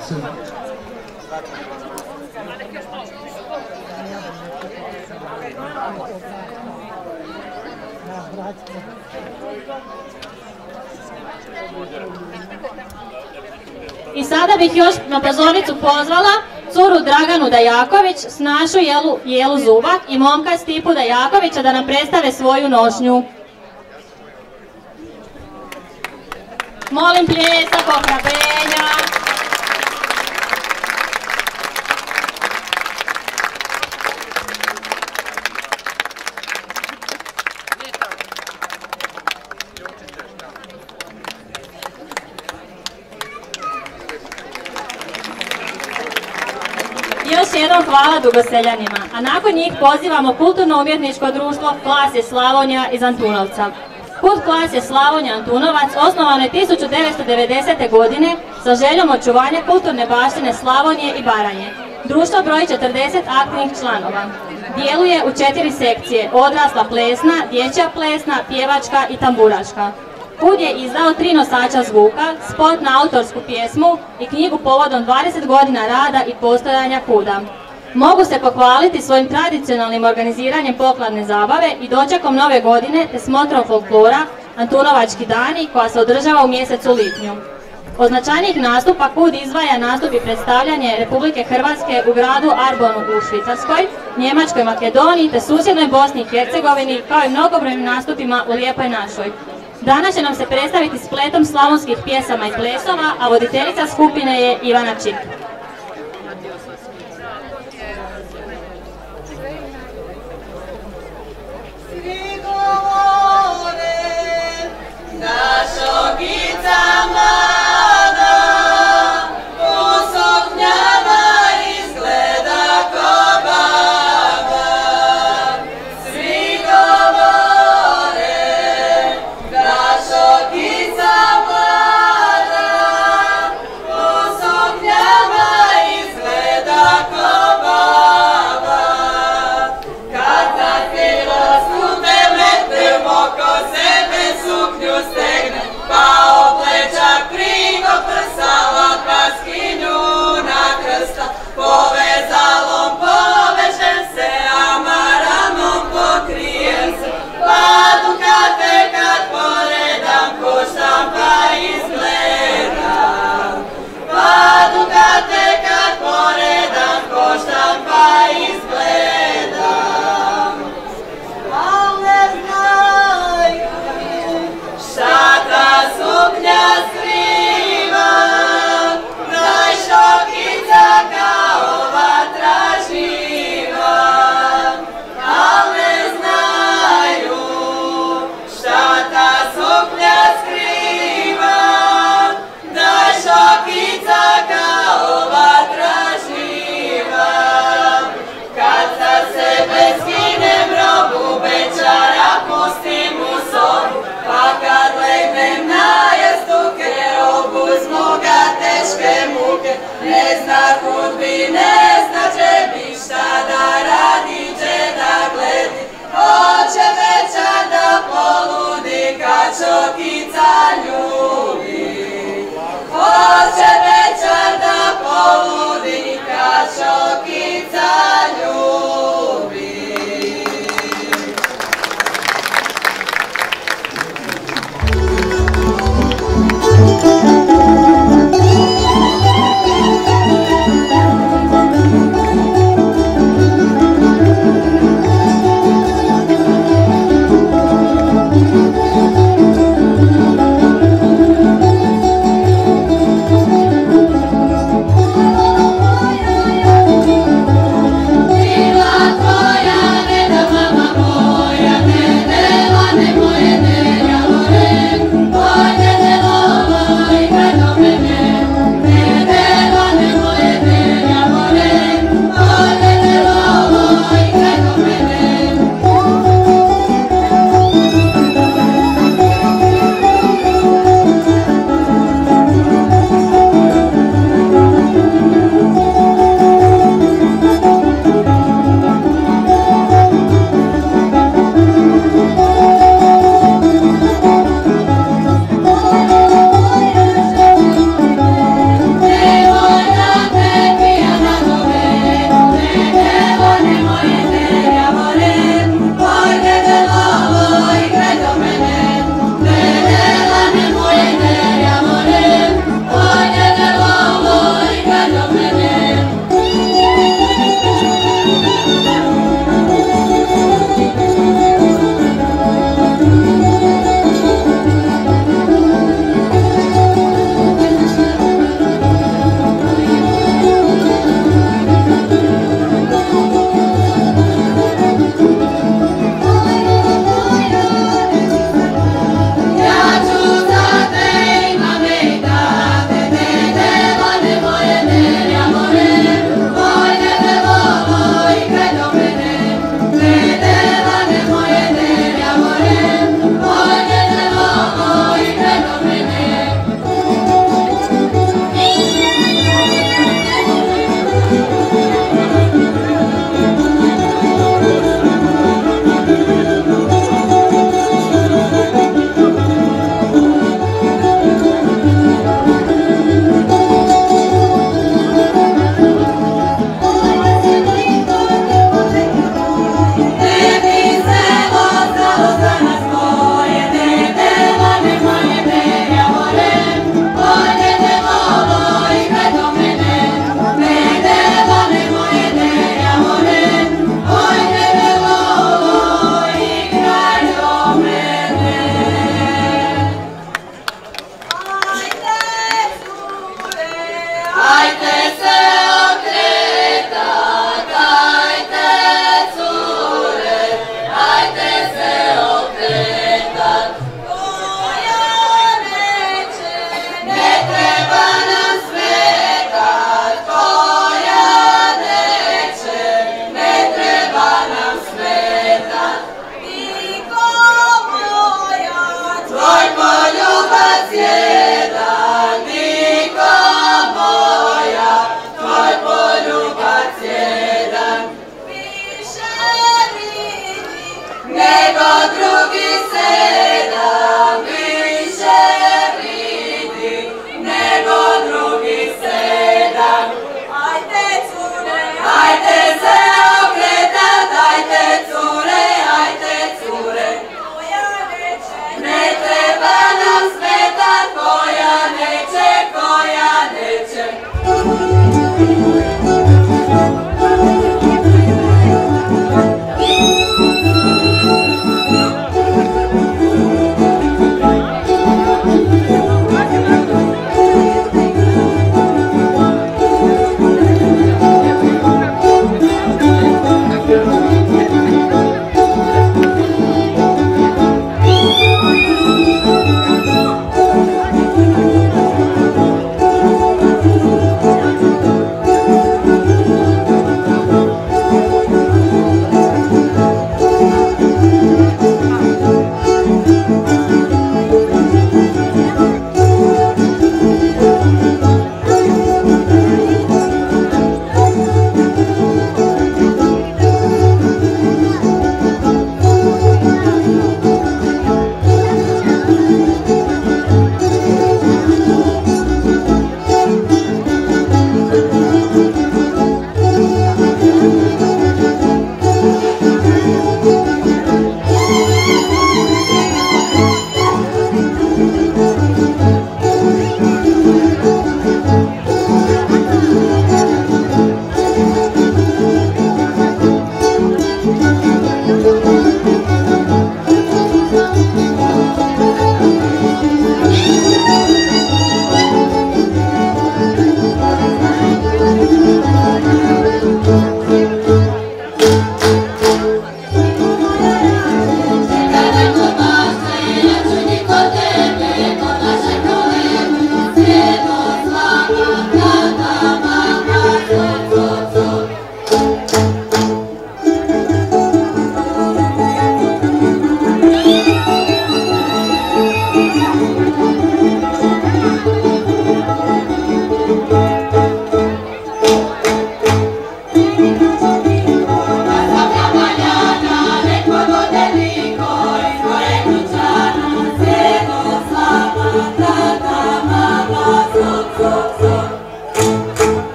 I sada bih još na pozornicu pozvala curu Draganu Dajaković, snašu Jelu Zubak i momka Stipu Dajakovića da nam predstave svoju nošnju. Molim pljesak, ohrabrenja. Još jednom hvala Dugoseljanima, a nakon njih pozivamo kulturno-umjetničko društvo Klasje Slavonija iz Antunovca. Kult Klasje Slavonija Antunovac osnovan je 1990. godine sa željom očuvanja kulturne baštine Slavonije i Baranje. Društvo broji 40 aktivnih članova. Djeluje u 4 sekcije, odrasla plesna, dječja plesna, pjevačka i tamburaška. KUD je izdao 3 nosača zvuka, spot na autorsku pjesmu i knjigu povodom 20 godina rada i postojanja KUD-a. Mogu se pohvaliti svojim tradicionalnim organiziranjem pokladne zabave i dočekom nove godine te smotrom folklora Antunovački dani koja se održava u mjesecu lipnju. Od značajnijih nastupa KUD izdvaja nastup i predstavljanje Republike Hrvatske u gradu Arbonu u Švicarskoj, Njemačkoj, Makedoniji te susjednoj Bosni i Hercegovini kao i mnogobrojnim nastupima u Lijepoj našoj. Danas će nam se predstaviti spletom slavonskih pjesama i plesova, a voditeljica skupine je Ivana Čik. Yeah.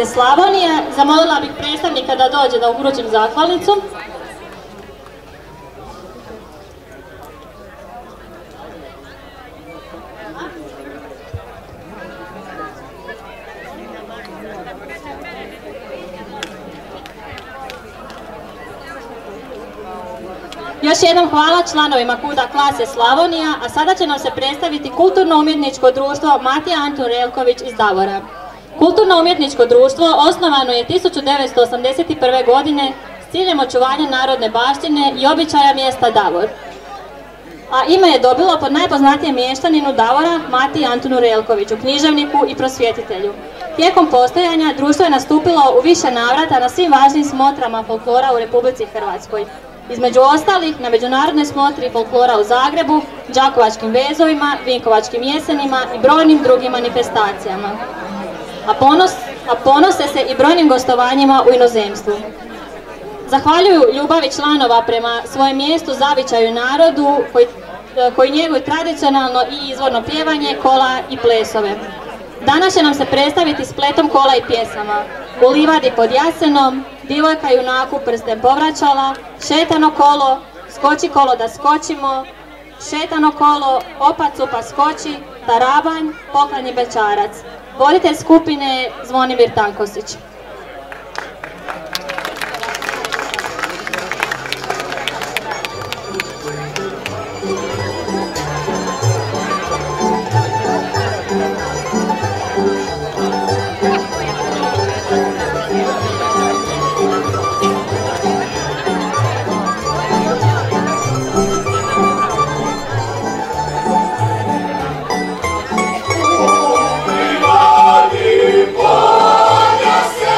klase Slavonije. Zamolila bih predstavnika da dođe da uručim zahvalnicu. Još jednom hvala članovima KUD-a klase Slavonija, a sada će nam se predstaviti Kulturno-umjetničko društvo Matija Antun Relković iz Davora. Kulturno-umjetničko društvo osnovano je 1981. godine s ciljem očuvanja narodne baštine i običaja mjesta Davor. A ime je dobilo pod najpoznatijem mještaninu Davora Matiji Antunu Relkoviću, književniku i prosvjetitelju. Tijekom postojanja društvo je nastupilo u više navrata na svim važnim smotrama folklora u Republici Hrvatskoj. Između ostalih na međunarodnoj smotri folklora u Zagrebu, Đakovačkim vezovima, Vinkovačkim jesenima i brojnim drugim manifestacijama. A ponose se i brojnim gostovanjima u inozemstvu. Zahvaljuju ljubavi članova prema svojem mjestu, zavičaju i narodu koji njeguju tradicionalno i izvorno pjevanje, kola i plesove. Danas će nam se predstaviti spletom kola i pjesama. U livadi pod jasenom, Divojka junaku prsten povraćala, Šetano kolo, Skoči kolo da skočimo, Šetano kolo, Opa cupa skoči, Tarabanj, Poklanji bećarac. Voditelj skupine je Zvonimir Tankosić. Polja se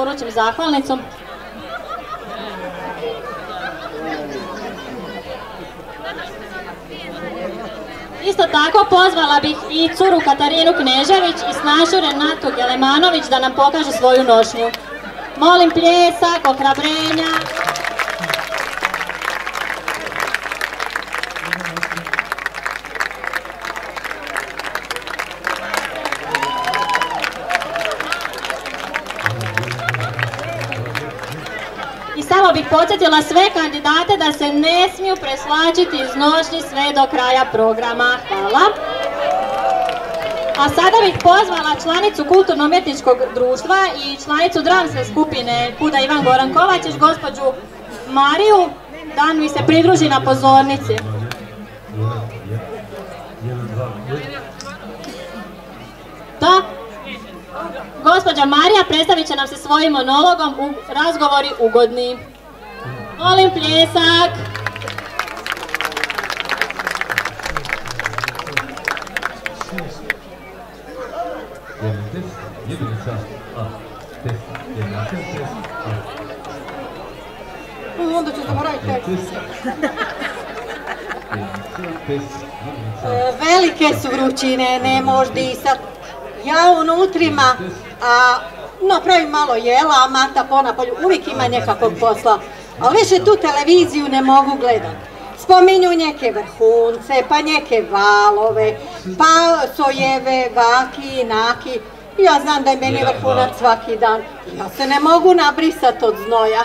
uručim zahvalnicu. Isto tako pozvala bih i curu Katarinu Knežević i snašu Renatu Gelemanović da nam pokažu svoju nošnju. Molim pljesak, ohrabrenja. I samo bih podsjetila sve kandidate da se ne smiju preslačiti iz nošnji sve do kraja programa. Hvala. A sada bih pozvala članicu Kulturno-umjetničkog društva i članicu dramske skupine Kuda Ivan Goran Kovačić, gospođu Mariju, da mi se pridruži na pozornici. Da. Gospođa Marija predstavit će nam se svojim monologom u Razgovori ugodni. Molim pljesak. Onda ću zaboraviti tekst. Velike su vrućine, ne možeš disat. Ja unutrima napravim malo jela, a Marta ponapolju uvijek ima nekakvog posla. Ali više tu televiziju ne mogu gledati. Spominju neke vrhunce, pa neke valove, pa sojeve, vaki, naki. Ja znam da je meni vrhunac svaki dan. Ja se ne mogu nabrisati od znoja.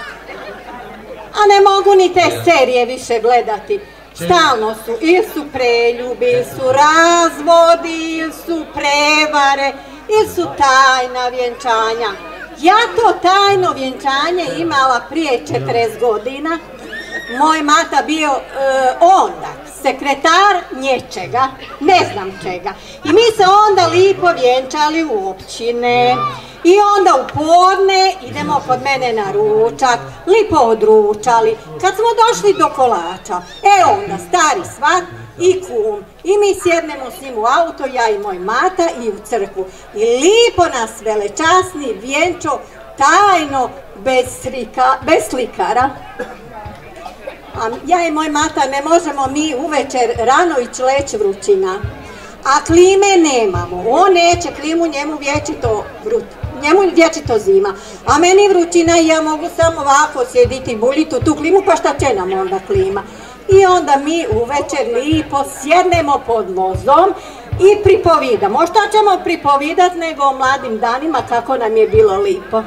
A ne mogu ni te serije više gledati. Stalno su, ili su preljubi, ili su razvodi, ili su prevare, ili su tajna vjenčanja. Ja to tajno vjenčanje imala prije 40 godina. Moj mata bio onda sekretar nječega, ne znam čega. I mi se onda lipo vjenčali u općine. I onda u podne idemo kod mene na ručak, lipo odručali. Kad smo došli do kolača, onda stari svak i kum. I mi sjednemo s njim u auto, ja i moj mata, i u crkvu. I lipo nas velečasni vjenčo tajno, bez slikara. A ja i moj mata ne možemo mi uvečer rano ići leći vrućina. A klime nemamo, on neće klimu, njemu vječito zima. A meni vrućina i ja mogu samo ovako sjediti i buljiti u tu klimu, pa šta će nam onda klima? I onda mi uvečer lipo sjednemo pod vozom i pripovidamo. Šta ćemo pripovidat nego o mladim danima kako nam je bilo lipo.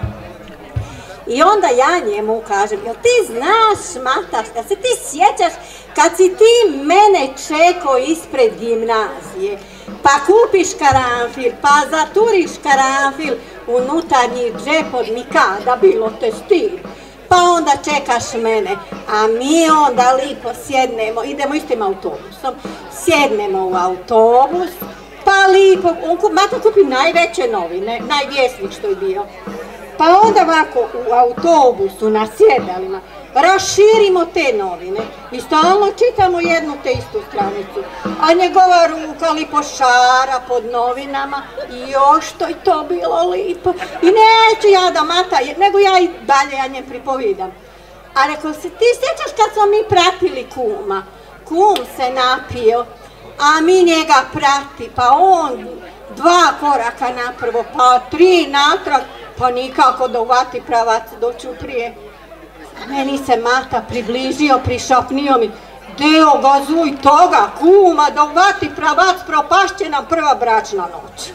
I onda ja njemu kažem, jel ti znaš, Mata, da se ti sjećaš kad si ti mene čekao ispred gimnazije, pa kupiš karanfil, pa zaturiš karanfil u unutarnji džep od mikada, bilo te stid. Pa onda čekaš mene, a mi onda lipo sjednemo, idemo istim autobusom, sjednemo u autobus, pa lipo, Mata kupi najveće novine, najvjesnik što je bio. Pa onda ovako u autobusu na sjedalima raširimo te novine i stalno čitamo jednu te istu stranicu. A njegova ruka lipo šara pod novinama i još to je to bilo lipo. I neću ja da Mata, nego ja i dalje ja njem pripovidam. A rekao se, ti sjećaš kad smo mi pratili kuma? Kum se napio, a mi njega prati, pa on 2 koraka naprvo, pa 3 natrag. Pa nikako da uvati pravac doću prije. Meni se Mata približio, prišapnio mi. Deo gazuj toga, kuma, da uvati pravac, propašće nam prva bračna noć.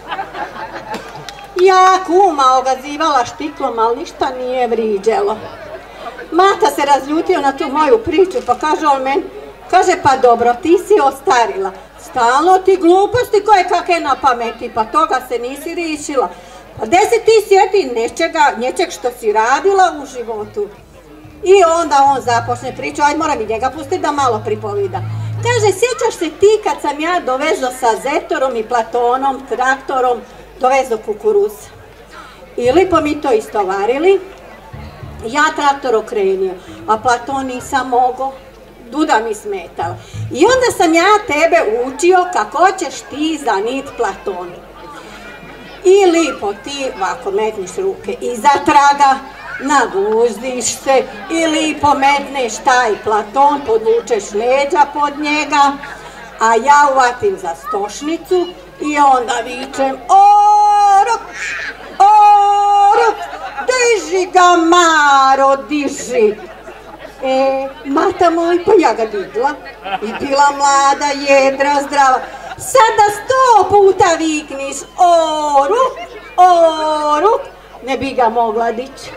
Ja kuma ogazivala štiklom, ali ništa nije vriđelo. Mata se razljutio na tu moju priču, pa kaže on meni, kaže pa dobro, ti si ostarila. Stalno ti gluposti koje kakve na pameti, pa toga se nisi rišila. Pa gdje se ti sjeti nečeg što si radila u životu? I onda on započne priču, ajde moram i njega pustiti da malo pripovida. Kaže, sjećaš se ti kad sam ja dovezo sa Zetorom i Platonom, traktorom, dovezo kukuruz. I lipo mi to istovarili, ja traktor okrenio, a Platon nisam mogao, duda mi smetala. I onda sam ja tebe učio kako ćeš ti zanit Platonu. i lipo ti ovako metniš ruke iza traga, naguzdiš se i lipo metneš taj platon, podvučeš leđa pod njega, a ja uvatim za stošnicu i onda vičem oruk, oruk, diži ga Maro, diži. Mata moj, pa ja ga digla i bila mlada, jedra, zdrava. Sada 100 puta vikniš oruk, oruk, ne bi ga mogla dići.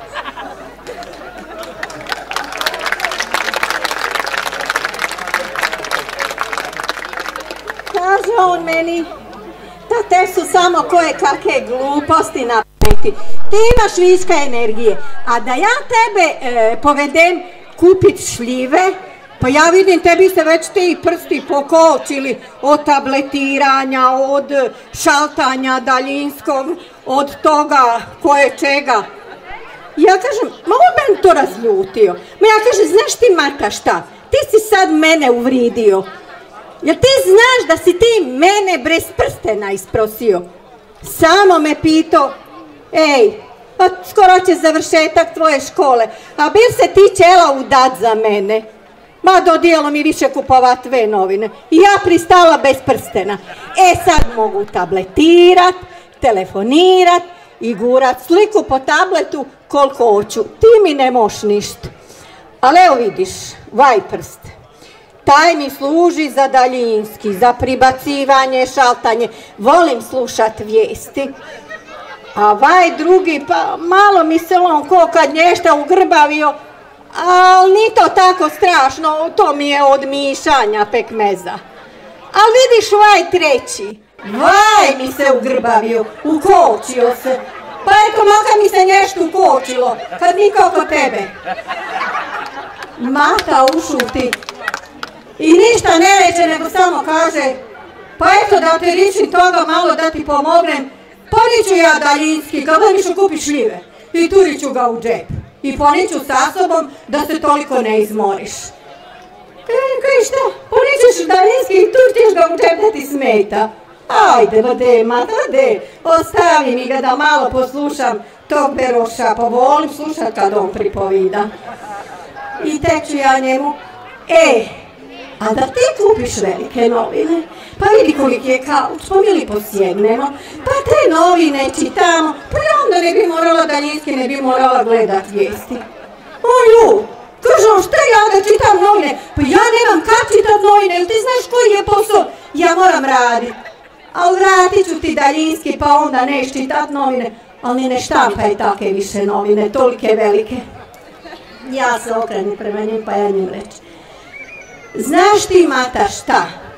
Kaže on meni, da te su samo koje kakve gluposti na pameti. Ti imaš viška energije, a da ja tebe povedem kupit šljive, pa ja vidim tebi se već ti prsti pokočili od tabletiranja, od šaltanja daljinskog, od toga koje čega. Ja kažem, ma on meni to razljutio. Ma ja kažem, znaš ti Mata šta, ti si sad mene uvridio. Jel ti znaš da si ti mene bez prstena isprosio? Samo me pitao, ej, pa skoro će završetak tvoje škole, a bil se ti ćela udat za mene? Ma dodijelo mi više kupovat tve novine. I ja pristala bez prstena. Sad mogu tabletirat, telefonirat i gurat sliku po tabletu koliko hoću. Ti mi ne moš ništa. Ali evo vidiš, vaj prst. Taj mi služi za daljinski, za pribacivanje, šaltanje. Volim slušat vijesti. A vaj drugi, pa malo mi se on ko kad nješta ugrbavio, ali ni to tako strašno, to mi je od mišanja pekmeza. Ali vidiš vaj treći, vaj mi se ugrbavio, ukočio se. Pa eto, makar mi se nešto ukočilo, kad niko oko tebe. Mata ušuti i ništa ne reče, nego samo kaže, pa eto da te ričim toga malo da ti pomognem, poniću ja daljinski, kad dođeš kupiš šljive i turiću ga u džep. I poniću sa sobom da se toliko ne izmoriš. Kaj šta, ponićeš daljinski i turićeš ga u džep da ti smeta. Ajde, vode, Mata, de, ostavi mi ga da malo poslušam tog Beroša, pa volim slušat kad on pripovida. I tek ću ja njemu, a da ti kupiš velike novine, pa vidi koliki je kauč, pa mi li posjegnemo, pa te novine čitamo, pa onda ne bi morala daljinski, ne bi morala gledat vijesti. Oju, kažem, šta ja da čitam novine? Pa ja nemam kad čitat novine, jel ti znaš koji je posao? Ja moram radit. Ali vratit ću ti daljinski, pa onda neš čitat novine, ali ni ne štampaj take više novine, tolike velike. Ja se okrenem prema njim, pa ja njim reći. Znaš ti, Mata, šta?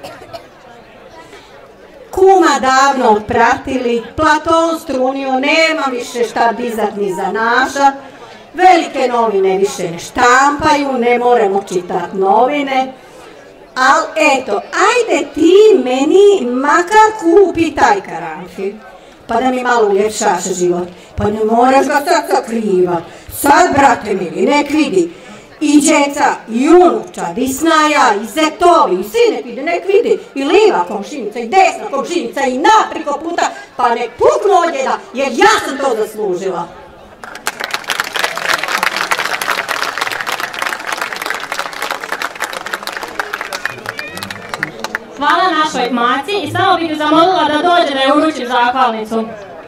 Kuma davno otpratili, Platon strunio, nema više šta dizat ni za naša, velike novine više ne štampaju, ne moramo čitat novine, ali eto, ajde ti meni makar kupi taj karanfil, pa da mi malo uljepšaš život, pa ne moraš ga sad sakrivat, sad, brate mili, nek vidi, i djeca, i unučad, i snaja, i zetovi, i svi nek vidi, i liva komšinica, i desna komšinica, i napriko puta, pa nek puknu od djeda, jer ja sam to zaslužila. Hvala našoj maci i samo bih ju zamolila da dođe da je uručim zahvalnicu.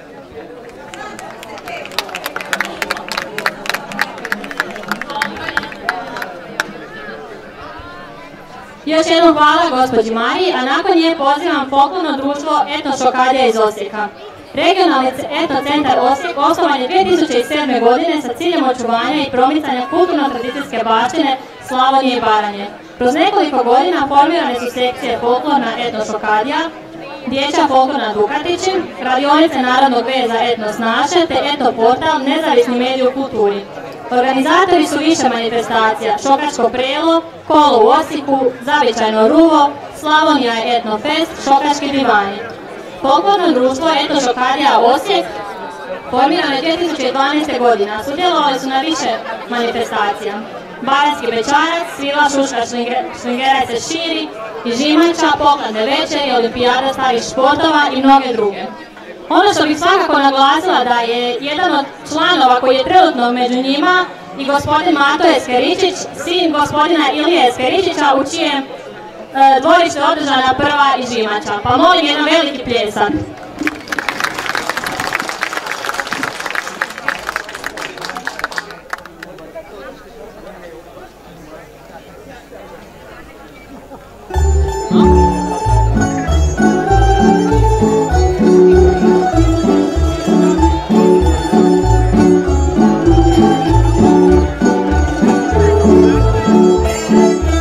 Još jednom hvala gospođi Mariji, a nakon nje pozivam folklorno društvo Etno Šokadija iz Osijeka. Regionalni etno centar Osijek osnovan je 2007. godine sa ciljem očuvanja i promicanja kulturno-tradicijske baštine Slavonije i Baranje. Kroz nekoliko godina formirane su sekcije folklorna Etno Šokadija, dječja folklorna Dukatići, radionice narodnog veza Etnos naše te etno portal Nezavisni mediji u kulturi. Organizatori su više manifestacija, Šokačko prelo, Kolo u Osijeku, Zavičajno ruvo, Slavonija Etno Fest, Šokački divani. Folklorno društvo Etno Šokadija Osijek formirano je 2012. godine, a sudjelovali su na više manifestacija. Baranjski bećarac, Svila Šuška Šlingeraj se širi, i Žimača, Pokladne večeri, Olimpijada starih športova i mnoge druge. Ono što bih svakako naglasila da je jedan od članova koji je trenutno među njima i gospodin Mato Eskeričić, sin gospodina Ilije Eskeričića, u čijem dvorištu je održana prva ižimača. Pa molim jedan veliki pljesak.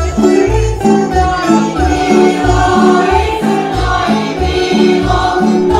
Oh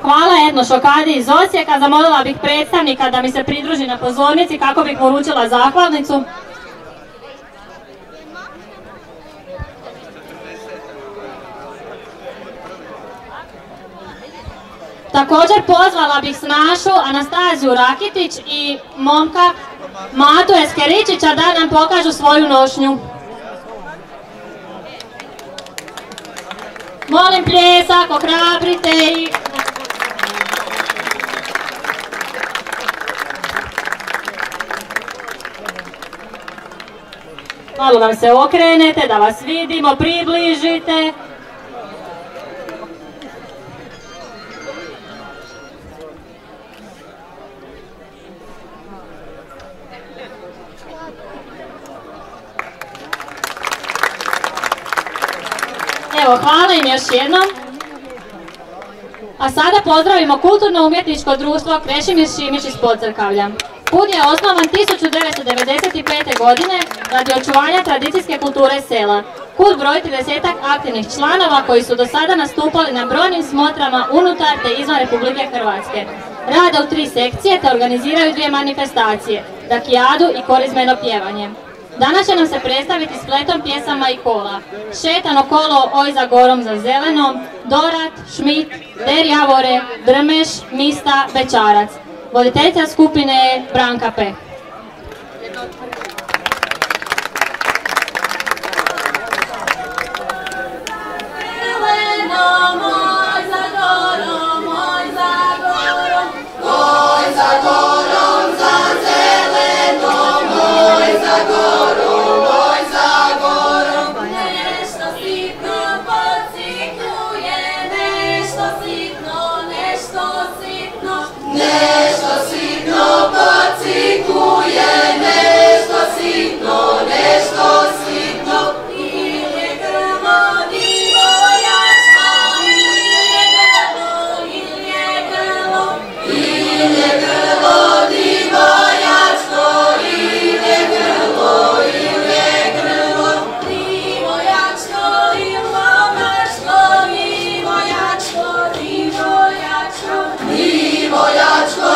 hvala Etno Šokadi iz Osijeka. Zamolila bih predstavnika da mi se pridruži na pozornici kako bih uručila zahvalnicu. Također pozvala bih Snašu Anastaziju Rakitić i momka Matu Eskeričića da nam pokažu svoju nošnju. Molim pljesak, ohrabrite ih. Malo nam se okrenete da vas vidimo, približite. Evo, hvala im još jednom. A sada pozdravimo Kulturno-umjetničko društvo Krešimir Šimić iz Podcrkavlja. KUD je osnovan 1995. godine radi očuvanja tradicijske kulture sela. KUD broji 30-ak aktivnih članova koji su do sada nastupali na brojnim smotrama unutar te izvan Republike Hrvatske. Rade u 3 sekcije te organiziraju 2 manifestacije, dakijadu i korizmeno pjevanje. Danas će nam se predstaviti spletom pjesama i kola. Šetano kolo Oj za gorom za zelenom, Dorat, Šmit, Der Javore, Drmeš, Mista, Bečarac. Voditeljica skupine je Branka Peh. Vojačko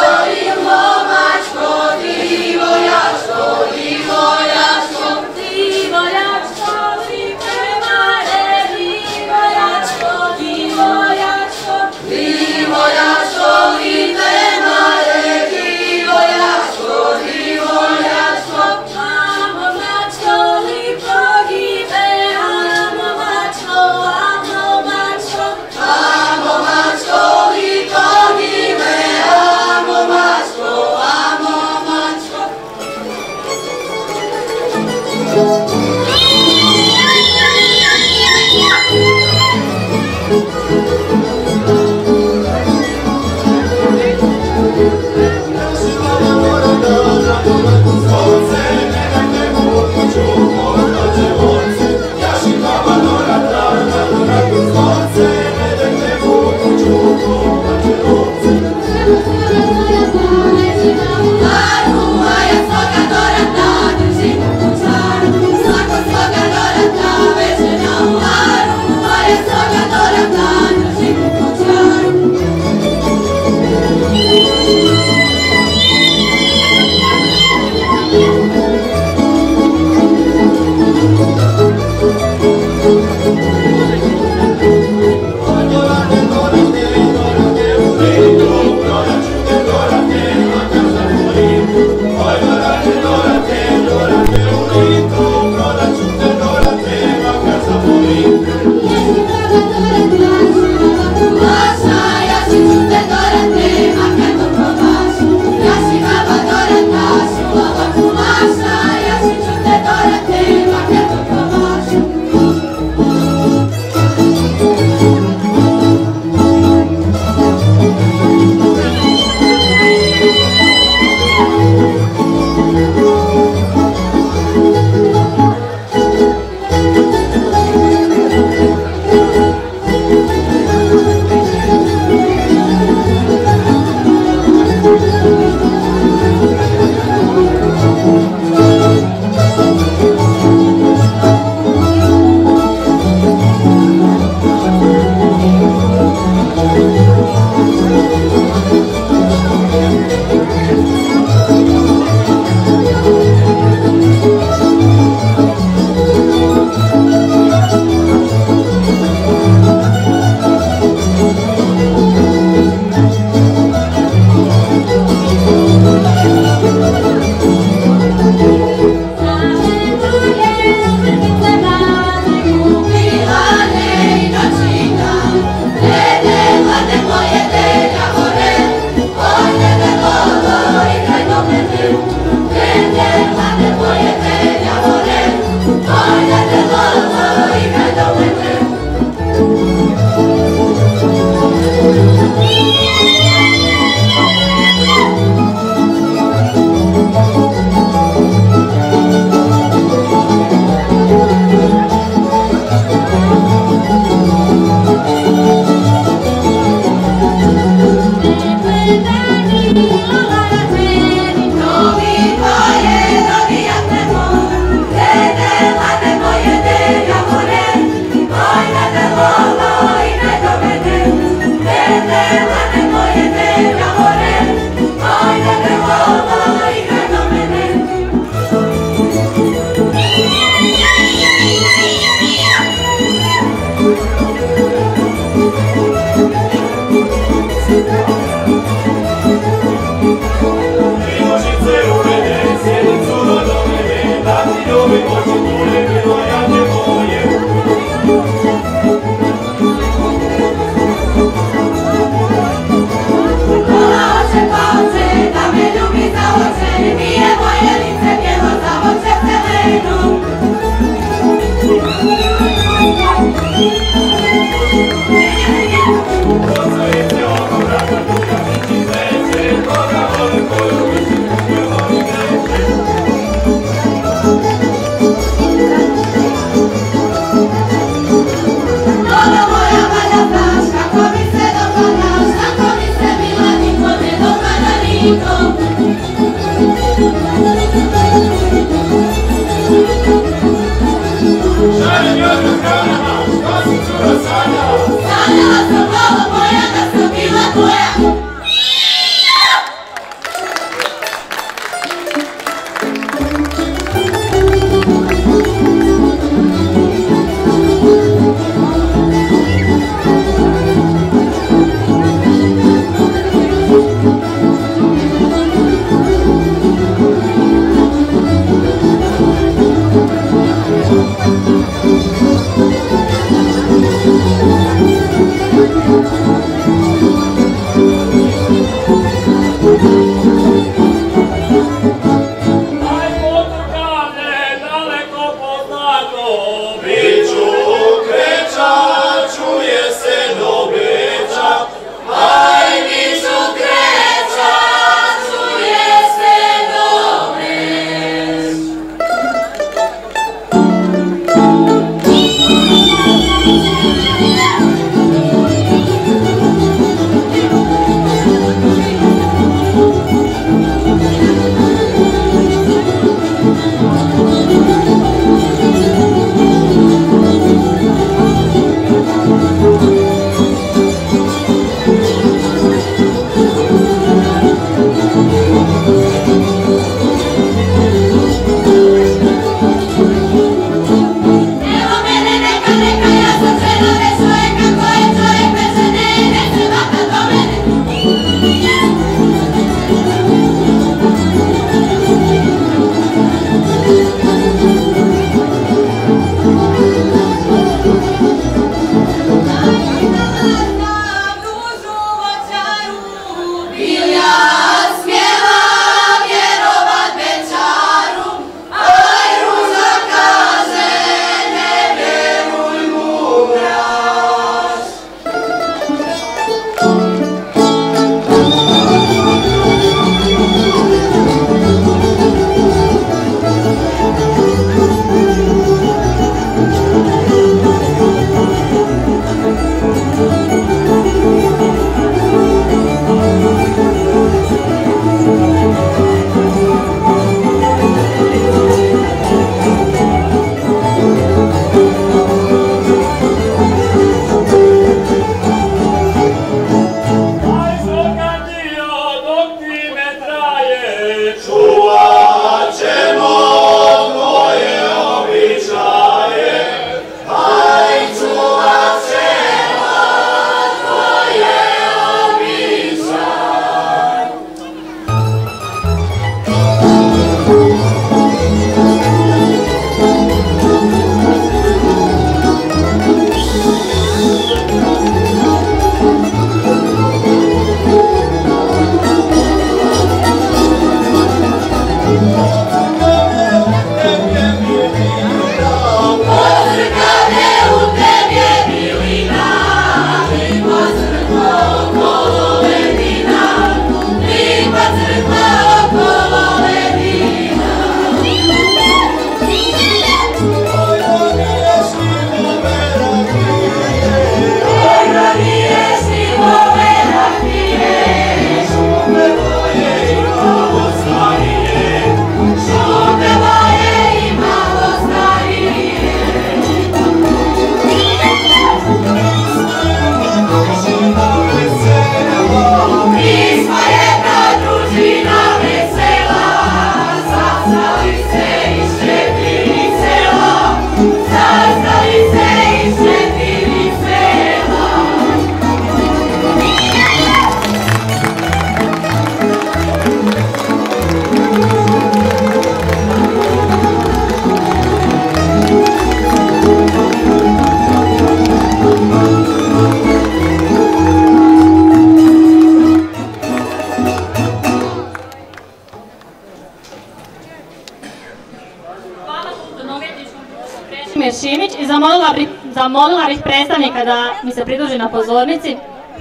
Šimić i zamolila bih predstavnika da mi se pridruži na pozornici.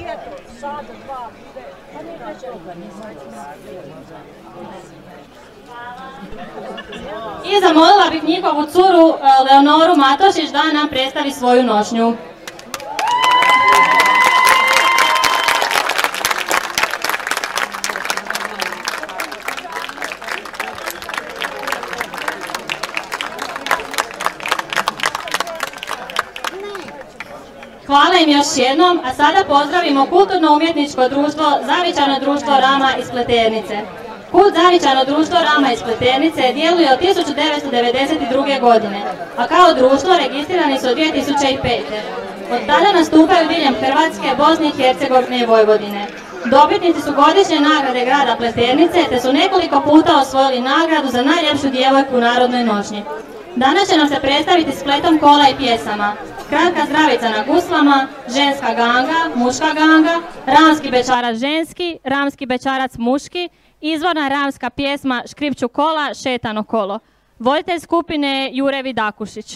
I zamolila bih njihovu curu Leonoru Matošić da nam predstavi svoju nošnju. Hvala im još jednom, a sada pozdravimo Kulturno-umjetničko društvo Zavičajno društvo Rama iz Pleternice. KUD Zavičajno društvo Rama iz Pleternice djeluje od 1992. godine, a kao društvo registrirani su od 2005. Od tada nastupaju diljem Hrvatske, Bosne i Hercegovine i Vojvodine. Dobitnici su godišnje nagrade grada Pleternice te su nekoliko puta osvojili nagradu za najljepšu djevojku u narodnoj nošnji. Danas će nam se predstaviti spletom kola i pjesama. Kratka zdravica na guslama, ženska ganga, muška ganga, ramski bećarac ženski, ramski bećarac muški, izvorna ramska pjesma Škripću kola, šetano kolo. Voditelj skupine je Jure Vidakušić.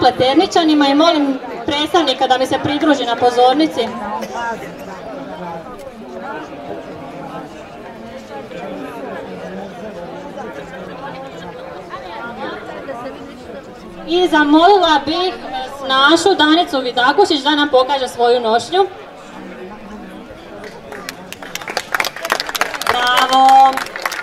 Pleterničanima i molim predstavnika da mi se pridruži na pozornici. I zamolila bih našu Danicu Vidakušić da nam pokaže svoju nošnju. Bravo!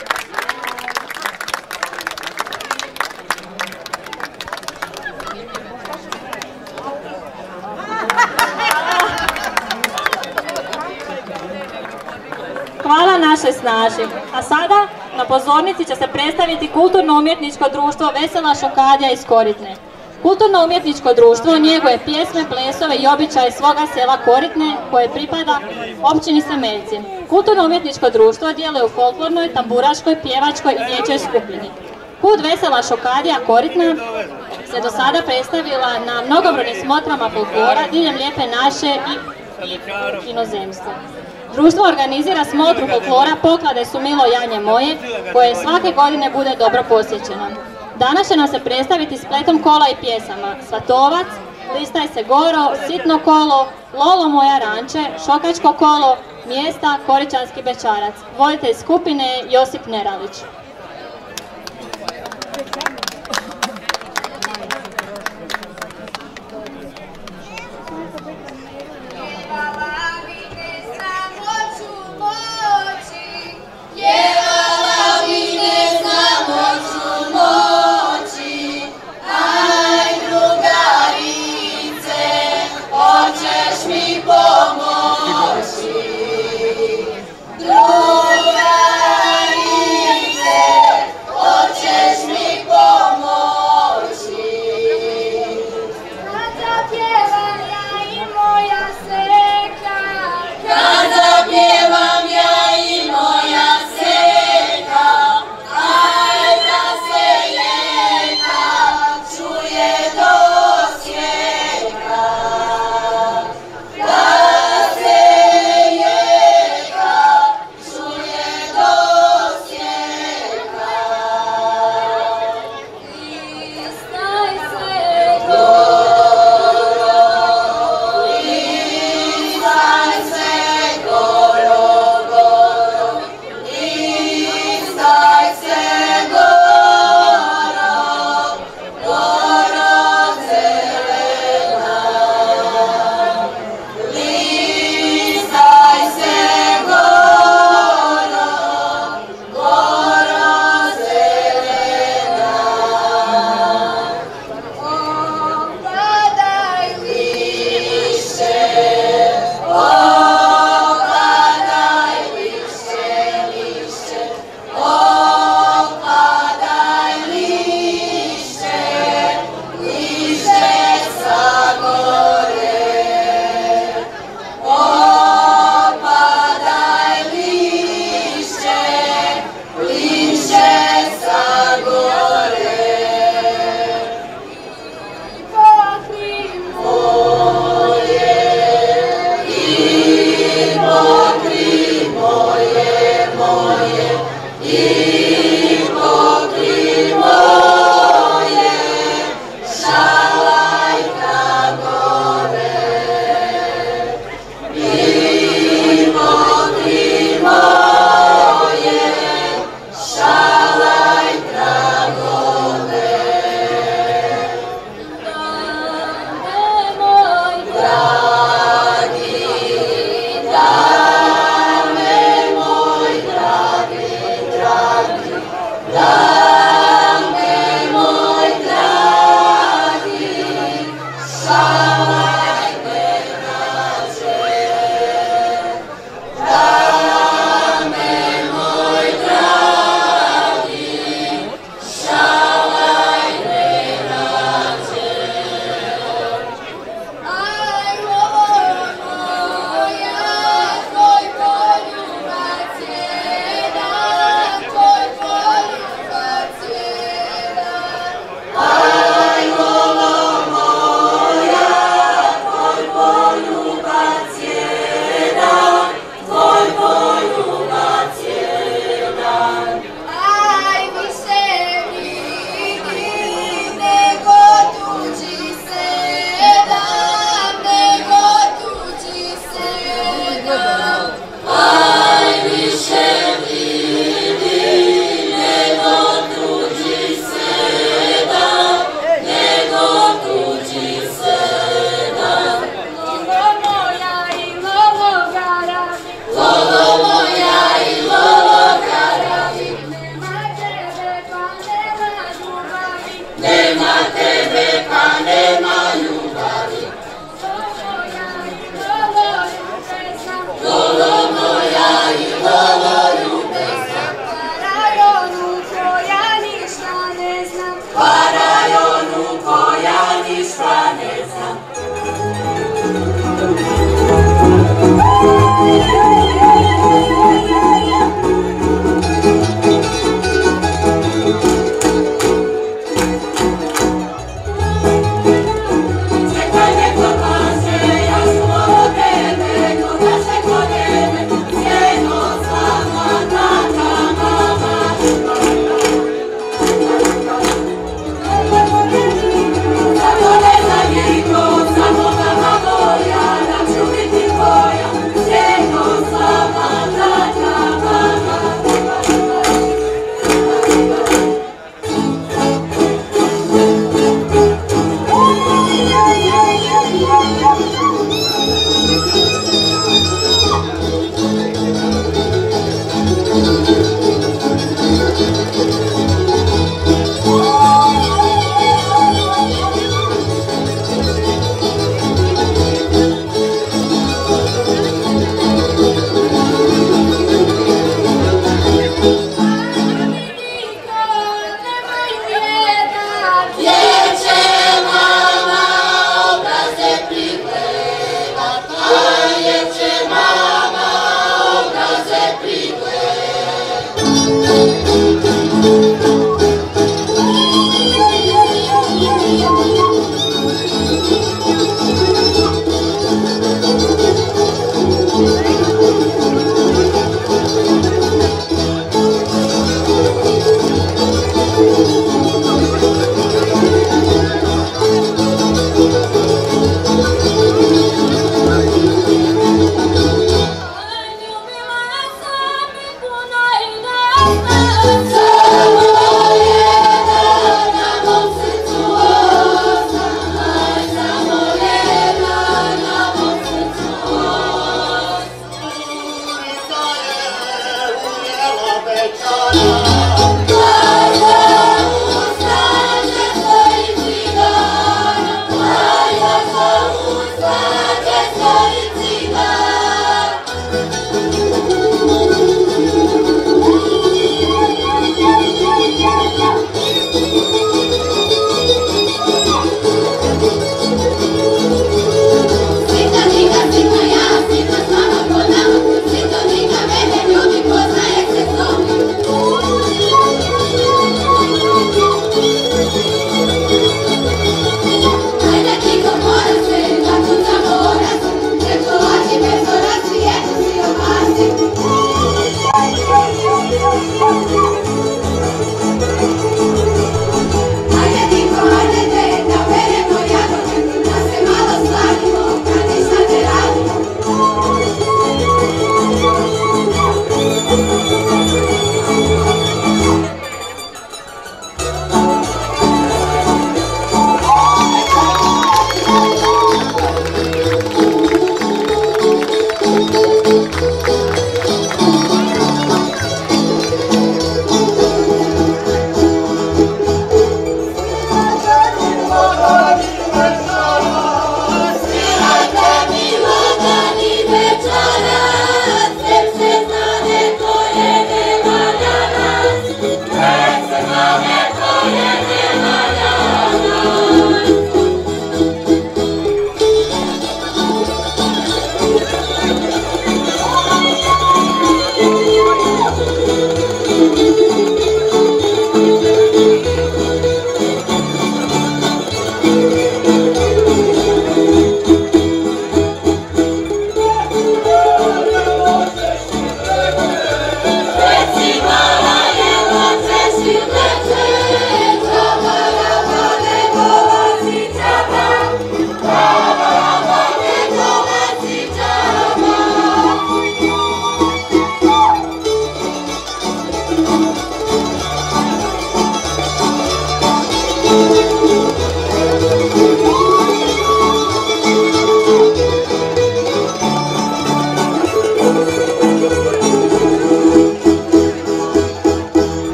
Hvala našoj snaži. A sada na pozornici će se predstaviti Kulturno-umjetničko društvo Vesela Šokadija iz Koritne. Kulturno-umjetničko društvo njeguje pjesme, plesove i običaje svoga sela Koritne koje pripada općini Semeljci. Kulturno-umjetničko društvo djeluje u folklornoj, tamburaškoj, pjevačkoj i dječjoj skupini. Kud Vesela Šokadija Koritna se do sada predstavila na mnogobrojnim smotrama folklora diljem Lijepe naše i inozemstva. Društvo organizira smotru folklora Poklade su milo janje moje, koje svake godine bude dobro posjećeno. Danas će nam se predstaviti spletom kola i pjesama Svatovac, Listaj se goro, Sitno kolo, Lolo moja ranče, Šokačko kolo, mjesta Koričanski bećarac. Voditelj skupine Josip Neralić. Drugarice, hoćeš mi pomoći?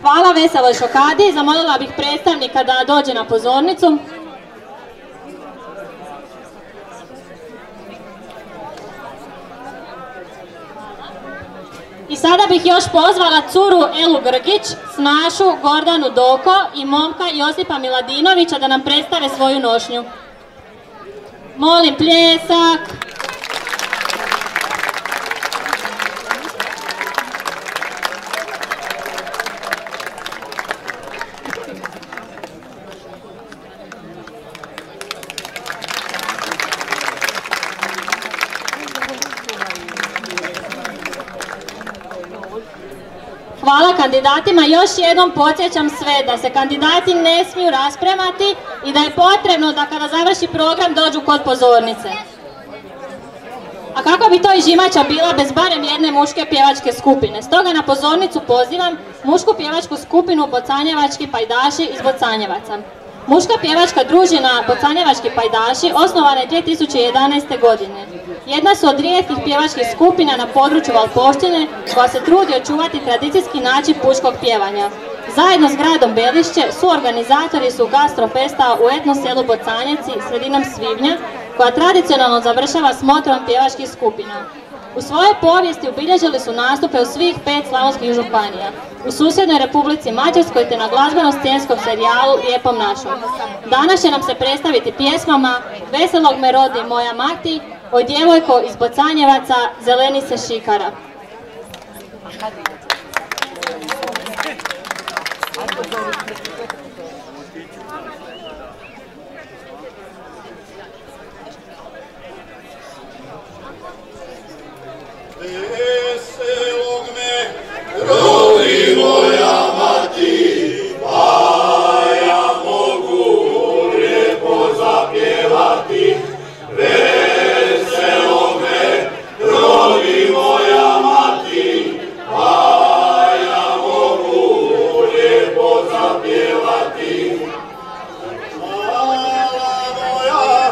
Hvala Veseloj šokadi, zamolila bih predstavnika da dođe na pozornicu. I sada bih još pozvala curu Elu Grgić, snašu Gordanu Doko i momka Josipa Miladinovića da nam predstave svoju nošnju. Molim pljesak. Hvala kandidatima. Još jednom podsjećam sve da se kandidati ne smiju raspremati i da je potrebno da kada završi program dođu kod pozornice. A kako bi to i žimaća bila bez barem jedne muške pjevačke skupine? Stoga na pozornicu pozivam mušku pjevačku skupinu Bocanjevački pajdaši iz Bocanjevaca. Muška pjevačka družina Bocanjevački pajdaši osnovana je 2011. godine. Jedna su od rijetkih pjevačkih skupina na području Valpovštine koja se trudi očuvati tradicijski način pučkog pjevanja. Zajedno s gradom Belišće suorganizatori su gastrofesta u etno selu Bocanjevci sredinom svibnja koja tradicionalno završava smotrom pjevačkih skupina. U svojoj povijesti obilježili su nastupe u svih 5 slavonskih županija, u susjednoj Republici Mađarskoj te na glazbeno-scenskom serijalu Lijepom našom. Danas će nam se predstaviti pjesmama Veselog me rodi moja mati, O djevojko iz Bocanjevaca, zeleni se šikara. Veselog me rodi moja mati, pa ja mogu lijepo zapjevati. Veselog me rodi moja mati, pa ja mogu lijepo zapjevati. Mala moja,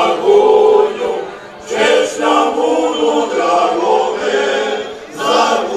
Za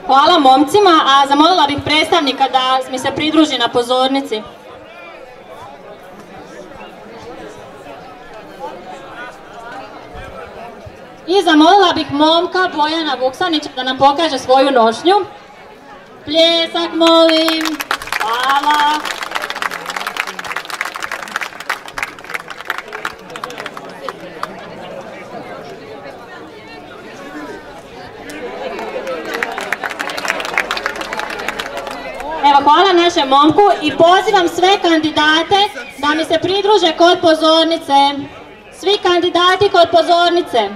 Hvala momcima, a zamolila bih predstavnika da mi se pridruži na pozornici. I zamolila bih momka Bojana Vuksanića da nam pokaže svoju nošnju. Pljesak molim. Hvala. Evo, hvala našem momku i pozivam sve kandidate da mi se pridruže kod pozornice. Svi kandidati kod pozornice.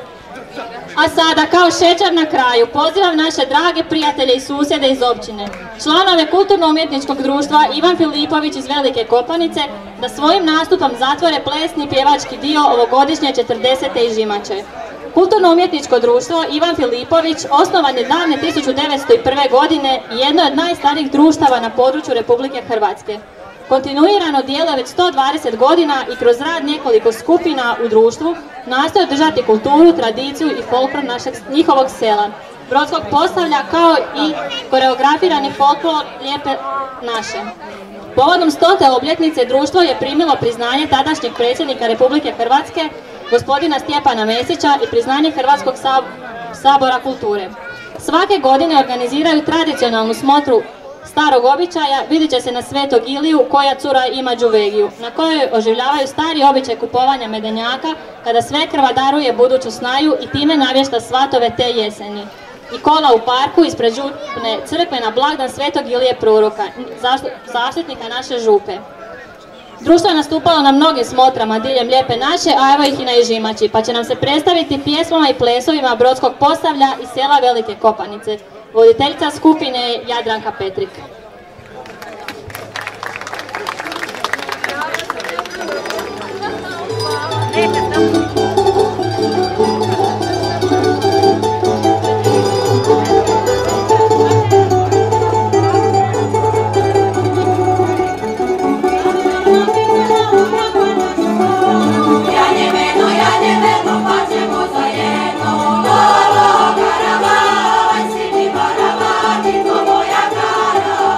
A sada, kao šećer na kraju, pozivam naše drage prijatelje i susjede iz općine, članove Kulturno-umjetničkog društva Ivan Filipović iz Velike Kopanice, da svojim nastupom zatvore plesni pjevački dio ovogodišnje 40. Ižimače. Kulturno-umjetničko društvo Ivan Filipović osnovan je davne 1901. godine i jedno od najstarijih društava na području Republike Hrvatske. Kontinuirano djeluje već 120 godina i kroz rad nekoliko skupina u društvu nastoje održati kulturu, tradiciju i folklor njihovog sela, Brodskog Posavlja, kao i koreografirani folklor Lijepe naše. Povodom 100. obljetnice društvo je primilo priznanje tadašnjeg predsjednika Republike Hrvatske, gospodina Stjepana Mesića, i priznanje Hrvatskog sabora kulture. Svake godine organiziraju tradicionalnu smotru starog običaja, vidjet će se na Svetog Iliju koja cura ima đuvegiju, na kojoj oživljavaju stari običaj kupovanja medenjaka kada svekrva daruje buduću snaju i time navješta svatove te jeseni. I kola u parku ispred župne crkve na blagdan Svetog Ilije Proroka, zaštitnika naše župe. Društvo je nastupalo na mnogim smotrama diljem Lijepe naše, a evo ih i na Ižimači, pa će nam se predstaviti pjesmama i plesovima Brodskog Posavlja i sela Velike Kopanice. Voditeljica skupine je Jadranka Petrik. Moja kara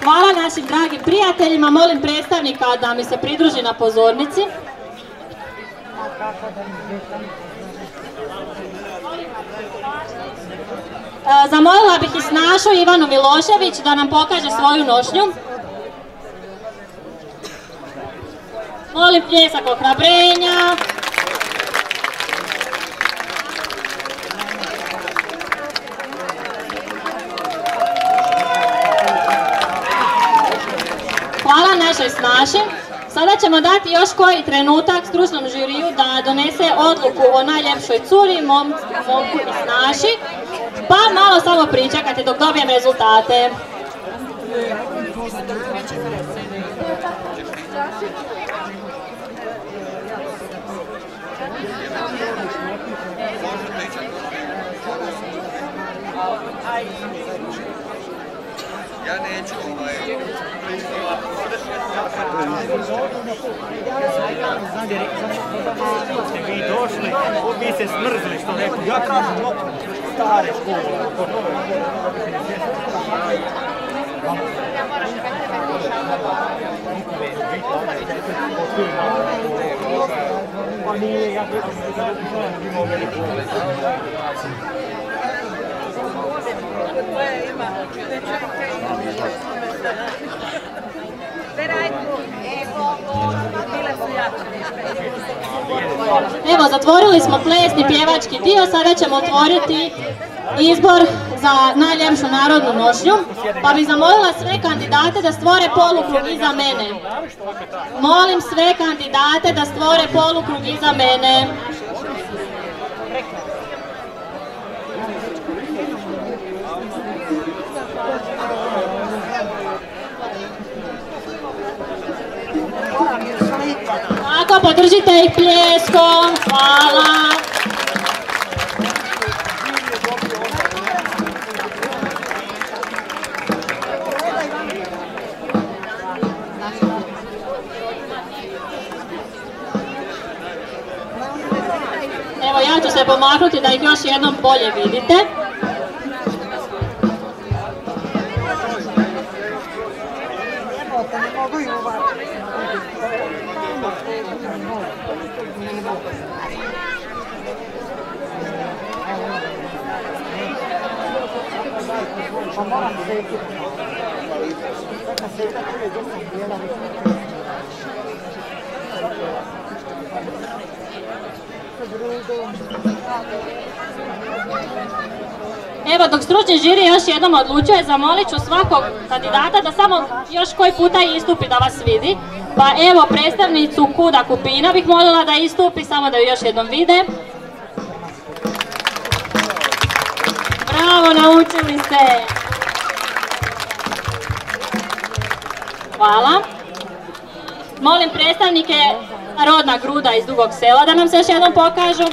Hvala našim dragim prijateljima, molim predstavnika da mi se pridruži na pozornici. Zamolila bih i snašu Ivanu Milošević da nam pokaže svoju nošnju. Molim pljesak ohrabrenja. Hvala našoj snaši. Sada ćemo dati još koji trenutak stručnom žiriju da donese odluku o najljepšoj curi, momku i snaši. Pa malo samo pričekajte dok dobijem rezultate. Ja neću Ste vi došli, vi se smrzli što rekao. Ja tražim loptu stare škole. Pa nije, ja Evo, zatvorili smo plesni pjevački dio, sada ćemo otvoriti izbor za najljepšu narodnu nošnju, pa bih zamolila sve kandidate da stvore polukrug iza mene. Molim sve kandidate da stvore polukrug iza mene. Tako, podržite ih pljeskom. Hvala. Evo, ja ću se pomaknuti da ih još jednom bolje vidite. Evo, dok stručni žiri još jednom odlučuje, zamolit ću svakog kandidata da samo još koji puta istupi da vas vidi. Pa evo, predstavnicu KUD-a Kupina bih molila da istupi, samo da ju još jednom vide. Bravo, naučili ste! Hvala. Molim predstavnike Rodna Gruda iz Dugog Sela da nam se još jednom pokažu.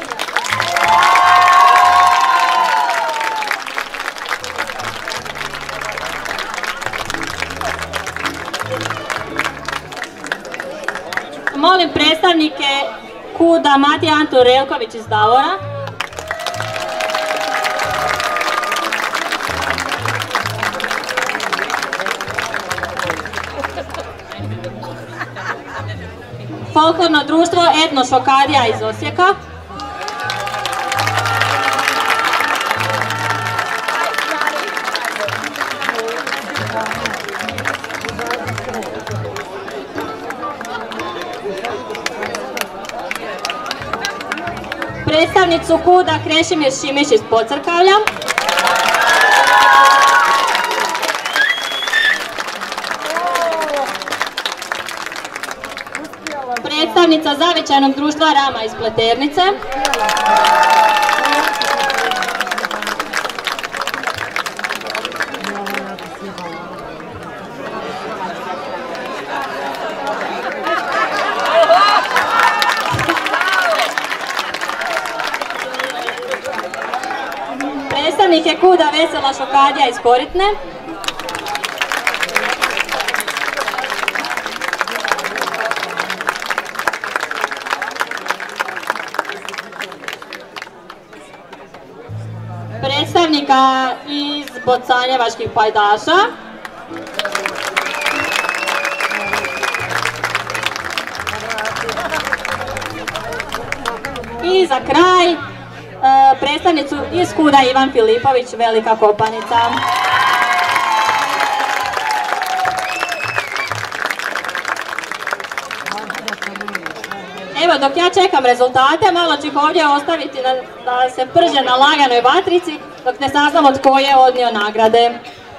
Molim predstavnike KUD-a Matija Antun Relković iz Davora. Folklorno društvo Etno Šokadija iz Osijeka. Predstavnicu KUD-a Krešimir Šimić iz Pocrkavlja. Predstavnica Zavičajnog društva Rama iz Pleternice. Predstavnik je KUD-a Vesela Šokadija iz Koritne. Predstavnika iz Bocanjevačkih pajdaša. I za kraj, predstavnicu iz KUD-a Ivan Filipović, Velika Kopanica. Evo, dok ja čekam rezultate, malo ću ih ovdje ostaviti da se prže na laganoj vatrici, dok ne saznamo tko je odnio nagrade.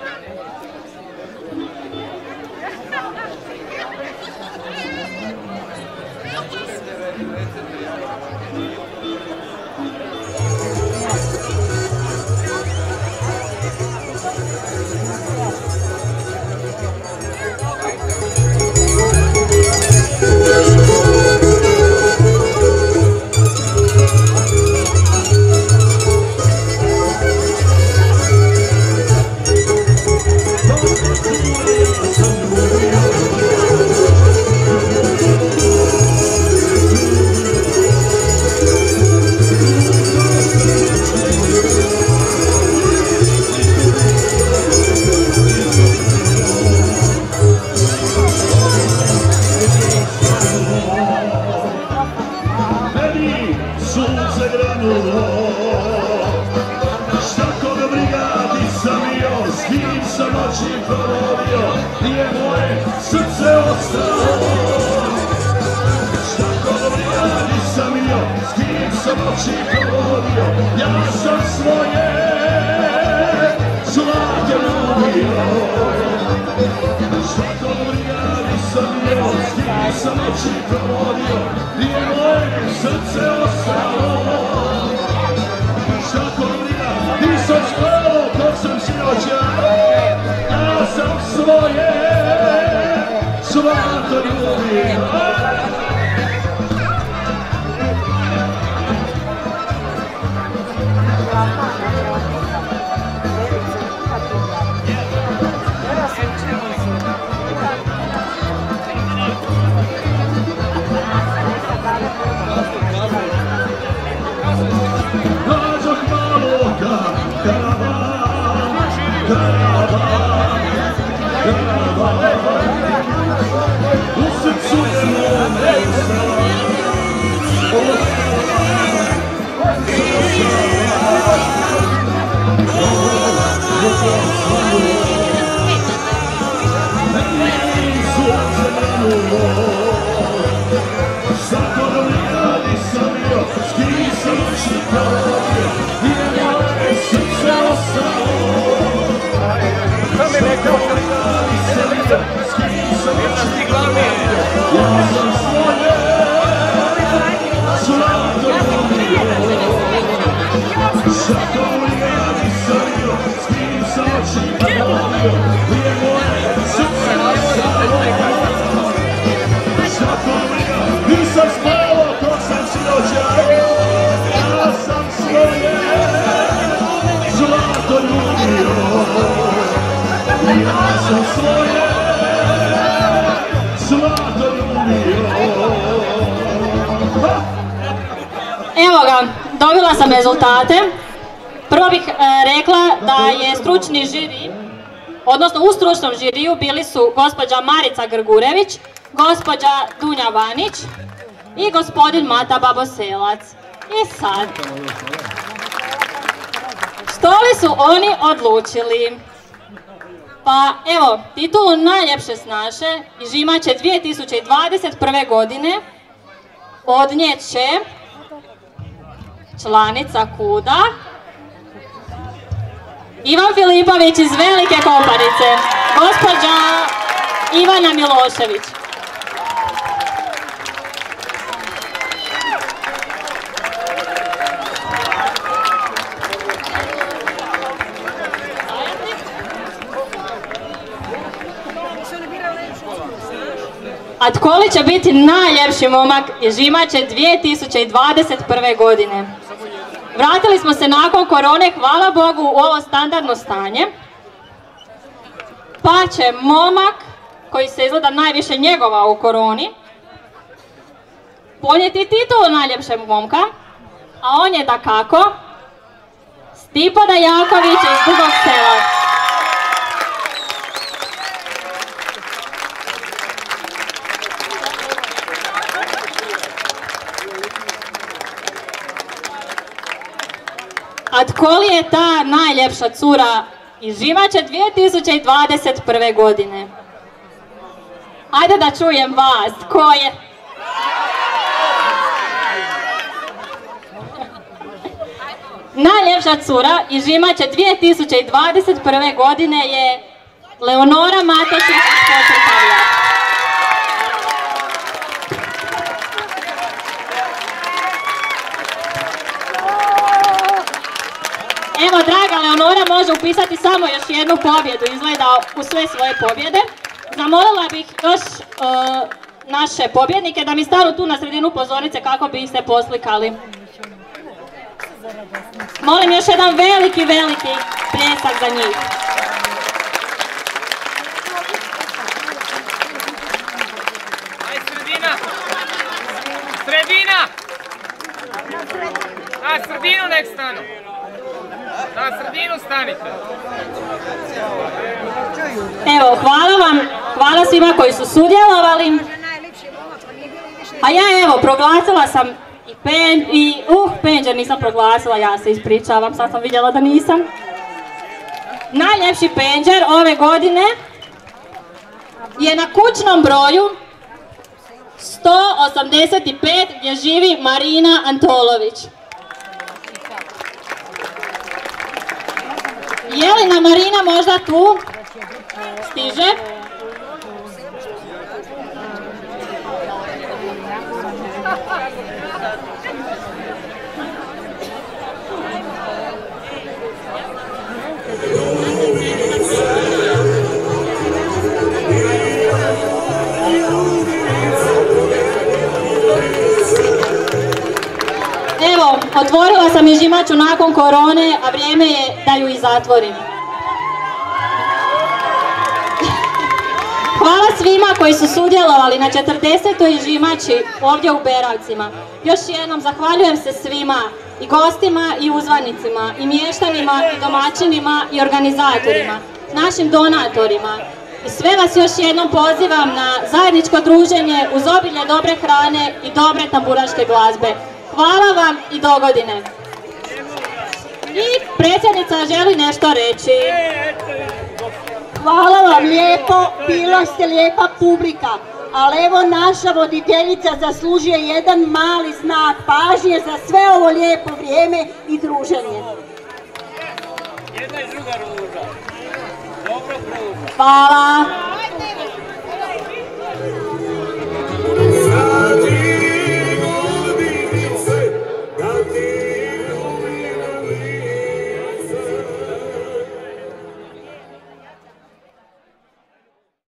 Evo ga, dobila sam rezultate. Prvo bih rekla da je stručni žiri, odnosno u stručnom žiriju bili su gospođa Marica Grgurević, gospođa Dunja Vanić i gospodin Mata Baboselac. I sad, što li su oni odlučili? Pa evo, titulu najljepše snaše Žimače 2021. godine odnijet će članica KUD-a Ivan Filipović iz Velike Kopanice, gospođa Ivana Milošević. A tko li će biti najljepši momak iz Žimače 2021. godine? Vratili smo se nakon korone, hvala Bogu, u ovo standardno stanje. Pa će momak, koji se izgleda najviše njegovao u koroni, ponijeti titulu najljepšeg momka, a on je dakako Stipa Dajaković iz Dugog Sela. Koli je ta najljepša cura iz Živače 2021. godine? Ajde da čujem vas, ko je? Najljepša cura iz Žimače 2021. godine je Leonora Matošić iz Pocrkavlja. Evo, draga Leonora može upisati samo još jednu pobjedu, izgleda u sve svoje pobjede. Zamolila bih još naše pobjednike da mi stanu tu na sredinu pozornice kako bi se poslikali. Molim još jedan veliki pljesak za njih. Aj, sredina! Sredina! Na sredinu nek stanu! Na sredinu stanite! Evo, hvala svima koji su sudjelovali. A ja evo, proglasila sam penđer nisam proglasila, ja se ispričavam, sad sam vidjela da nisam. Najljepši penđer ove godine je na kućnom broju 185 gdje živi Marina Antolović. Je li nam Marina možda tu? Stiže? Evo, otvorila sam i Žimaču nakon korone, a vrijeme je da ju i zatvorim. Hvala svima koji su sudjelovali na 40. Žimači ovdje u Beravcima. Još jednom zahvaljujem se svima, i gostima i uzvanicima, i mještanima, i domaćinima, i organizatorima, našim donatorima. I sve vas još jednom pozivam na zajedničko druženje uz obilje dobre hrane i dobre tamburaške glazbe. Hvala vam i dogodine. I predsjednica želi nešto reći. Hvala vam lijepo, bila ste lijepa publika, ali evo naša voditeljica zaslužuje jedan mali znak pažnje za sve ovo lijepo vrijeme i druženje. Jedna i druga ruža. Dobro pruža. Hvala.